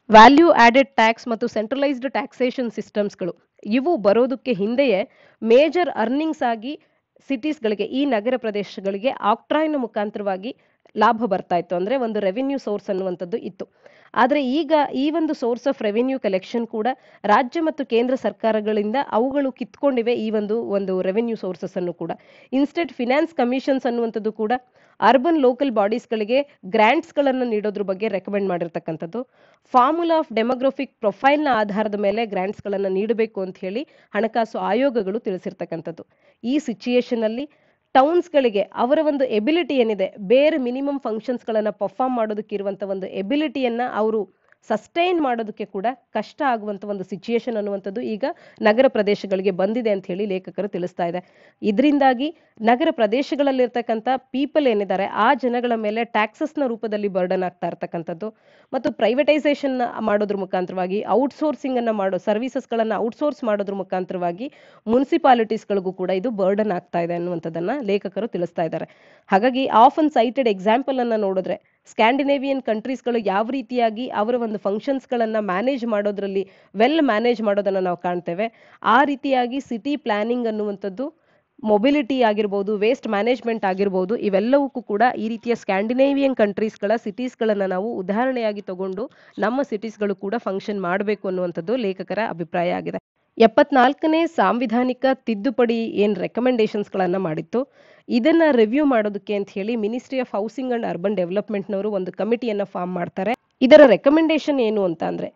ವ್ಯಾಲ್ಯೂ ಆಡೆಡ್ ಟ್ಯಾಕ್ಸ್ ಮತ್ತು ಸೆಂಟ್ರಲೈಸ್ಡ್ ಟ್ಯಾಕ್ಸೇಷನ್ ಸಿಸ್ಟಮ್ಸ್ಗಳು ಇವು ಬರೋದಕ್ಕೆ ಹಿಂದೆಯೇ ಮೇಜರ್ ಅರ್ನಿಂಗ್ಸ್ ಆಗಿ ಸಿಟೀಸ್ಗಳಿಗೆ, ಈ ನಗರ ಪ್ರದೇಶಗಳಿಗೆ ಆಕ್ಟ್ರಾಯ್ನ ಮುಖಾಂತರವಾಗಿ ಲಾಭ ಬರ್ತಾ ಇತ್ತು. ಅಂದ್ರೆ ಒಂದು ರೆವಿನ್ಯೂ ಸೋರ್ಸ್ ಅನ್ನುವಂಥದ್ದು ಇತ್ತು. ಆದರೆ ಈಗ ಈ ಒಂದು ಸೋರ್ಸ್ ಆಫ್ ರೆವಿನ್ಯೂ ಕಲೆಕ್ಷನ್ ಕೂಡ ರಾಜ್ಯ ಮತ್ತು ಕೇಂದ್ರ ಸರ್ಕಾರಗಳಿಂದ ಅವುಗಳು ಕಿತ್ಕೊಂಡಿವೆ ಈ ಒಂದು ರೆವಿನ್ಯೂ ಸೋರ್ಸಸ್ ಅನ್ನು ಕೂಡ. ಇನ್ಸ್ಟೆಡ್ ಫಿನಾನ್ಸ್ ಕಮಿಷನ್ಸ್ ಅನ್ನುವಂಥದ್ದು ಕೂಡ ಅರ್ಬನ್ ಲೋಕಲ್ ಬಾಡೀಸ್ಗಳಿಗೆ ಗ್ರಾಂಟ್ಸ್ಗಳನ್ನು ನೀಡೋದ್ರ ಬಗ್ಗೆ ರೆಕಮೆಂಡ್ ಮಾಡಿರ್ತಕ್ಕಂಥದ್ದು. ಫಾರ್ಮುಲಾ ಆಫ್ ಡೆಮೋಗ್ರಫಿಕ್ ಪ್ರೊಫೈಲ್ನ ಆಧಾರದ ಮೇಲೆ ಗ್ರಾಂಟ್ಸ್ಗಳನ್ನು ನೀಡಬೇಕು ಅಂತ ಹೇಳಿ ಹಣಕಾಸು ಆಯೋಗಗಳು ತಿಳಿಸಿರ್ತಕ್ಕಂಥದ್ದು. ಈ ಸಿಚುಯೇಷನ್ ಅಲ್ಲಿ ಟೌನ್ಸ್ಗಳಿಗೆ ಅವರ ಒಂದು ಎಬಿಲಿಟಿ ಏನಿದೆ, ಬೇರೆ ಮಿನಿಮಮ್ ಫಂಕ್ಷನ್ಸ್ಗಳನ್ನು ಪರ್ಫಾರ್ಮ್ ಮಾಡೋದಕ್ಕೆ ಇರುವಂಥ ಒಂದು ಎಬಿಲಿಟಿಯನ್ನ ಅವರು ಸಸ್ಟೈನ್ ಮಾಡೋದಕ್ಕೆ ಕೂಡ ಕಷ್ಟ ಆಗುವಂಥ ಒಂದು ಸಿಚುಯೇಷನ್ ಅನ್ನುವಂಥದ್ದು ಈಗ ನಗರ ಪ್ರದೇಶಗಳಿಗೆ ಬಂದಿದೆ ಅಂತ ಹೇಳಿ ಲೇಖಕರು ತಿಳಿಸ್ತಾ ಇದೆ. ಇದರಿಂದಾಗಿ ನಗರ ಪ್ರದೇಶಗಳಲ್ಲಿರ್ತಕ್ಕಂಥ ಪೀಪಲ್ ಏನಿದ್ದಾರೆ ಆ ಜನಗಳ ಮೇಲೆ ಟ್ಯಾಕ್ಸಸ್ನ ರೂಪದಲ್ಲಿ ಬರ್ಡನ್ ಆಗ್ತಾ ಇರ್ತಕ್ಕಂಥದ್ದು ಮತ್ತು ಪ್ರೈವೇಟೈಸೇಷನ್ ಮಾಡೋದ್ರ ಮುಖಾಂತರವಾಗಿ ಔಟ್ಸೋರ್ಸಿಂಗ್ ಅನ್ನ ಮಾಡೋ ಸರ್ವಿಸಸ್ಗಳನ್ನು ಔಟ್ಸೋರ್ಸ್ ಮಾಡೋದ್ರ ಮುಖಾಂತರವಾಗಿ ಮುನ್ಸಿಪಾಲಿಟೀಸ್ಗಳಿಗೂ ಕೂಡ ಇದು ಬರ್ಡನ್ ಆಗ್ತಾ ಇದೆ ಅನ್ನುವಂಥದ್ದನ್ನ ಲೇಖಕರು ತಿಳಿಸ್ತಾ ಇದ್ದಾರೆ. ಹಾಗಾಗಿ ಆಫನ್ ಸೈಟೆಡ್ ಎಕ್ಸಾಂಪಲ್ ಅನ್ನ ನೋಡಿದ್ರೆ ಸ್ಕ್ಯಾಂಡಿನೇವಿಯನ್ ಕಂಟ್ರೀಸ್ಗಳು ಯಾವ ರೀತಿಯಾಗಿ ಅವರ ಒಂದು ಫಂಕ್ಷನ್ಸ್ಗಳನ್ನು ಮ್ಯಾನೇಜ್ ಮಾಡೋದ್ರಲ್ಲಿ ವೆಲ್ ಮ್ಯಾನೇಜ್ ಮಾಡೋದನ್ನು ನಾವು ಕಾಣ್ತೇವೆ. ಆ ರೀತಿಯಾಗಿ ಸಿಟಿ ಪ್ಲಾನಿಂಗ್ ಅನ್ನುವಂಥದ್ದು, ಮೊಬಿಲಿಟಿ ಆಗಿರ್ಬೋದು, ವೇಸ್ಟ್ ಮ್ಯಾನೇಜ್ಮೆಂಟ್ ಆಗಿರ್ಬೋದು, ಇವೆಲ್ಲವಕ್ಕೂ ಕೂಡ ಈ ರೀತಿಯ ಸ್ಕ್ಯಾಂಡಿನೇವಿಯನ್ ಕಂಟ್ರೀಸ್ಗಳ ಸಿಟೀಸ್ಗಳನ್ನು ನಾವು ಉದಾಹರಣೆಯಾಗಿ ತಗೊಂಡು ನಮ್ಮ ಸಿಟೀಸ್ಗಳು ಕೂಡ ಫಂಕ್ಷನ್ ಮಾಡಬೇಕು ಅನ್ನುವಂಥದ್ದು ಲೇಖಕರ ಅಭಿಪ್ರಾಯ ಆಗಿದೆ. 74ನೇ ಸಾಂವಿಧಾನಿಕ ತಿದ್ದುಪಡಿ ಏನ್ ರೆಕಮೆಂಡೇಶನ್ಸ್ಗಳನ್ನು ಮಾಡಿತ್ತು, ಇದನ್ನ ರಿವ್ಯೂ ಮಾಡೋದಕ್ಕೆ ಅಂತ ಹೇಳಿ ministry of housing and urban ಡೆವಲಪ್ಮೆಂಟ್ನವರು ಒಂದು ಕಮಿಟಿಯನ್ನ ಫಾರ್ಮ್ ಮಾಡ್ತಾರೆ. ಇದರ ರೆಕಮೆಂಡೇಶನ್ ಏನು ಅಂತ ಅಂದ್ರೆ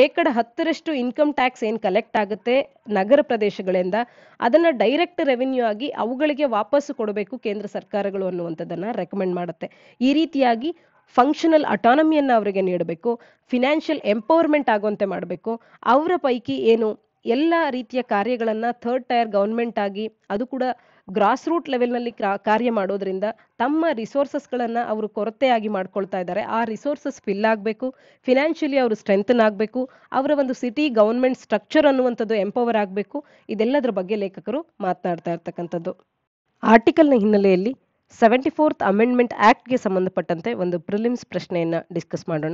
10% ಇನ್ಕಮ್ ಟ್ಯಾಕ್ಸ್ ಏನ್ ಕಲೆಕ್ಟ್ ಆಗುತ್ತೆ ನಗರ ಪ್ರದೇಶಗಳಿಂದ ಅದನ್ನ ಡೈರೆಕ್ಟ್ ರೆವಿನ್ಯೂ ಆಗಿ ಅವುಗಳಿಗೆ ವಾಪಸ್ಸು ಕೊಡಬೇಕು ಕೇಂದ್ರ ಸರ್ಕಾರಗಳು ಅನ್ನುವಂಥದ್ದನ್ನ ರೆಕಮೆಂಡ್ ಮಾಡುತ್ತೆ. ಈ ರೀತಿಯಾಗಿ ಫಂಕ್ಷನಲ್ ಅಟಾನಮಿಯನ್ನ ಅವರಿಗೆ ನೀಡಬೇಕು, ಫಿನಾನ್ಷಿಯಲ್ ಎಂಪವರ್ಮೆಂಟ್ ಆಗುವಂತೆ ಮಾಡಬೇಕು. ಅವರ ಪೈಕಿ ಏನು ಎಲ್ಲ ರೀತಿಯ ಕಾರ್ಯಗಳನ್ನ ಥರ್ಡ್ ಟೈರ್ ಗವರ್ಮೆಂಟ್ ಆಗಿ ಅದು ಕೂಡ ಗ್ರಾಸ್ ರೂಟ್ ಲೆವೆಲ್ನಲ್ಲಿ ಕಾರ್ಯ ಮಾಡೋದ್ರಿಂದ ತಮ್ಮ ರಿಸೋರ್ಸಸ್ಗಳನ್ನು ಅವರು ಕೊರತೆಯಾಗಿ ಮಾಡ್ಕೊಳ್ತಾ ಇದ್ದಾರೆ. ಆ ರಿಸೋರ್ಸಸ್ ಫಿಲ್ ಆಗಬೇಕು, ಫಿನಾನ್ಷಿಯಲಿ ಅವರು ಸ್ಟ್ರೆಂಥನ್ ಆಗಬೇಕು, ಅವರ ಒಂದು ಸಿಟಿ ಗವರ್ಮೆಂಟ್ ಸ್ಟ್ರಕ್ಚರ್ ಅನ್ನುವಂಥದ್ದು ಎಂಪವರ್ ಆಗಬೇಕು. ಇದೆಲ್ಲದರ ಬಗ್ಗೆ ಲೇಖಕರು ಮಾತನಾಡ್ತಾ ಇರ್ತಕ್ಕಂಥದ್ದು. ಆರ್ಟಿಕಲ್ನ ಹಿನ್ನೆಲೆಯಲ್ಲಿ 74th ಅಮೆಂಡ್ಮೆಂಟ್ ಆಕ್ಟ್ಗೆ ಸಂಬಂಧಪಟ್ಟಂತೆ ಒಂದು ಪ್ರಿಲಿಮ್ಸ್ ಪ್ರಶ್ನೆಯನ್ನ ಡಿಸ್ಕಸ್ ಮಾಡೋಣ.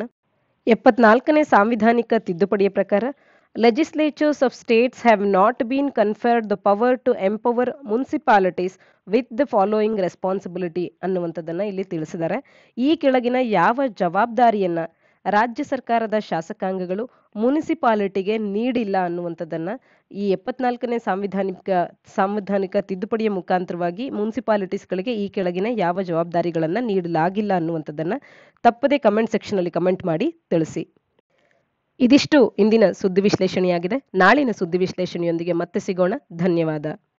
74ನೇ ಸಾಂವಿಧಾನಿಕ ತಿದ್ದುಪಡಿಯ ಪ್ರಕಾರ legislatures of states have not been conferred the power to empower municipalities with the following responsibility ಅನ್ನುವಂಥದ್ದನ್ನ ಇಲ್ಲಿ ತಿಳಿಸಿದ್ದಾರೆ. ಈ ಕೆಳಗಿನ ಯಾವ ಜವಾಬ್ದಾರಿಯನ್ನ ರಾಜ್ಯ ಸರ್ಕಾರದ ಶಾಸಕಾಂಗಗಳು ಮುನಿಸಿಪಾಲಿಟಿಗೆ ನೀಡಿಲ್ಲ ಅನ್ನುವಂಥದ್ದನ್ನ ಈ 74ನೇ ಸಾಂವಿಧಾನಿಕ ತಿದ್ದುಪಡಿಯ ಮುಖಾಂತರವಾಗಿ ಮುನ್ಸಿಪಾಲಿಟೀಸ್ಗಳಿಗೆ ಈ ಕೆಳಗಿನ ಯಾವ ಜವಾಬ್ದಾರಿಗಳನ್ನ ನೀಡಲಾಗಿಲ್ಲ ಅನ್ನುವಂಥದ್ದನ್ನ ತಪ್ಪದೇ ಕಮೆಂಟ್ ಸೆಕ್ಷನ್ ಅಲ್ಲಿ ಕಮೆಂಟ್ ಮಾಡಿ ತಿಳಿಸಿ. ಇದಿಷ್ಟು ಇಂದಿನ ಸುದ್ದಿ ವಿಶ್ಲೇಷಣೆಯಾಗಿದೆ. ನಾಳಿನ ಸುದ್ದಿ ವಿಶ್ಲೇಷಣೆಯೊಂದಿಗೆ ಮತ್ತೆ ಸಿಗೋಣ. ಧನ್ಯವಾದ.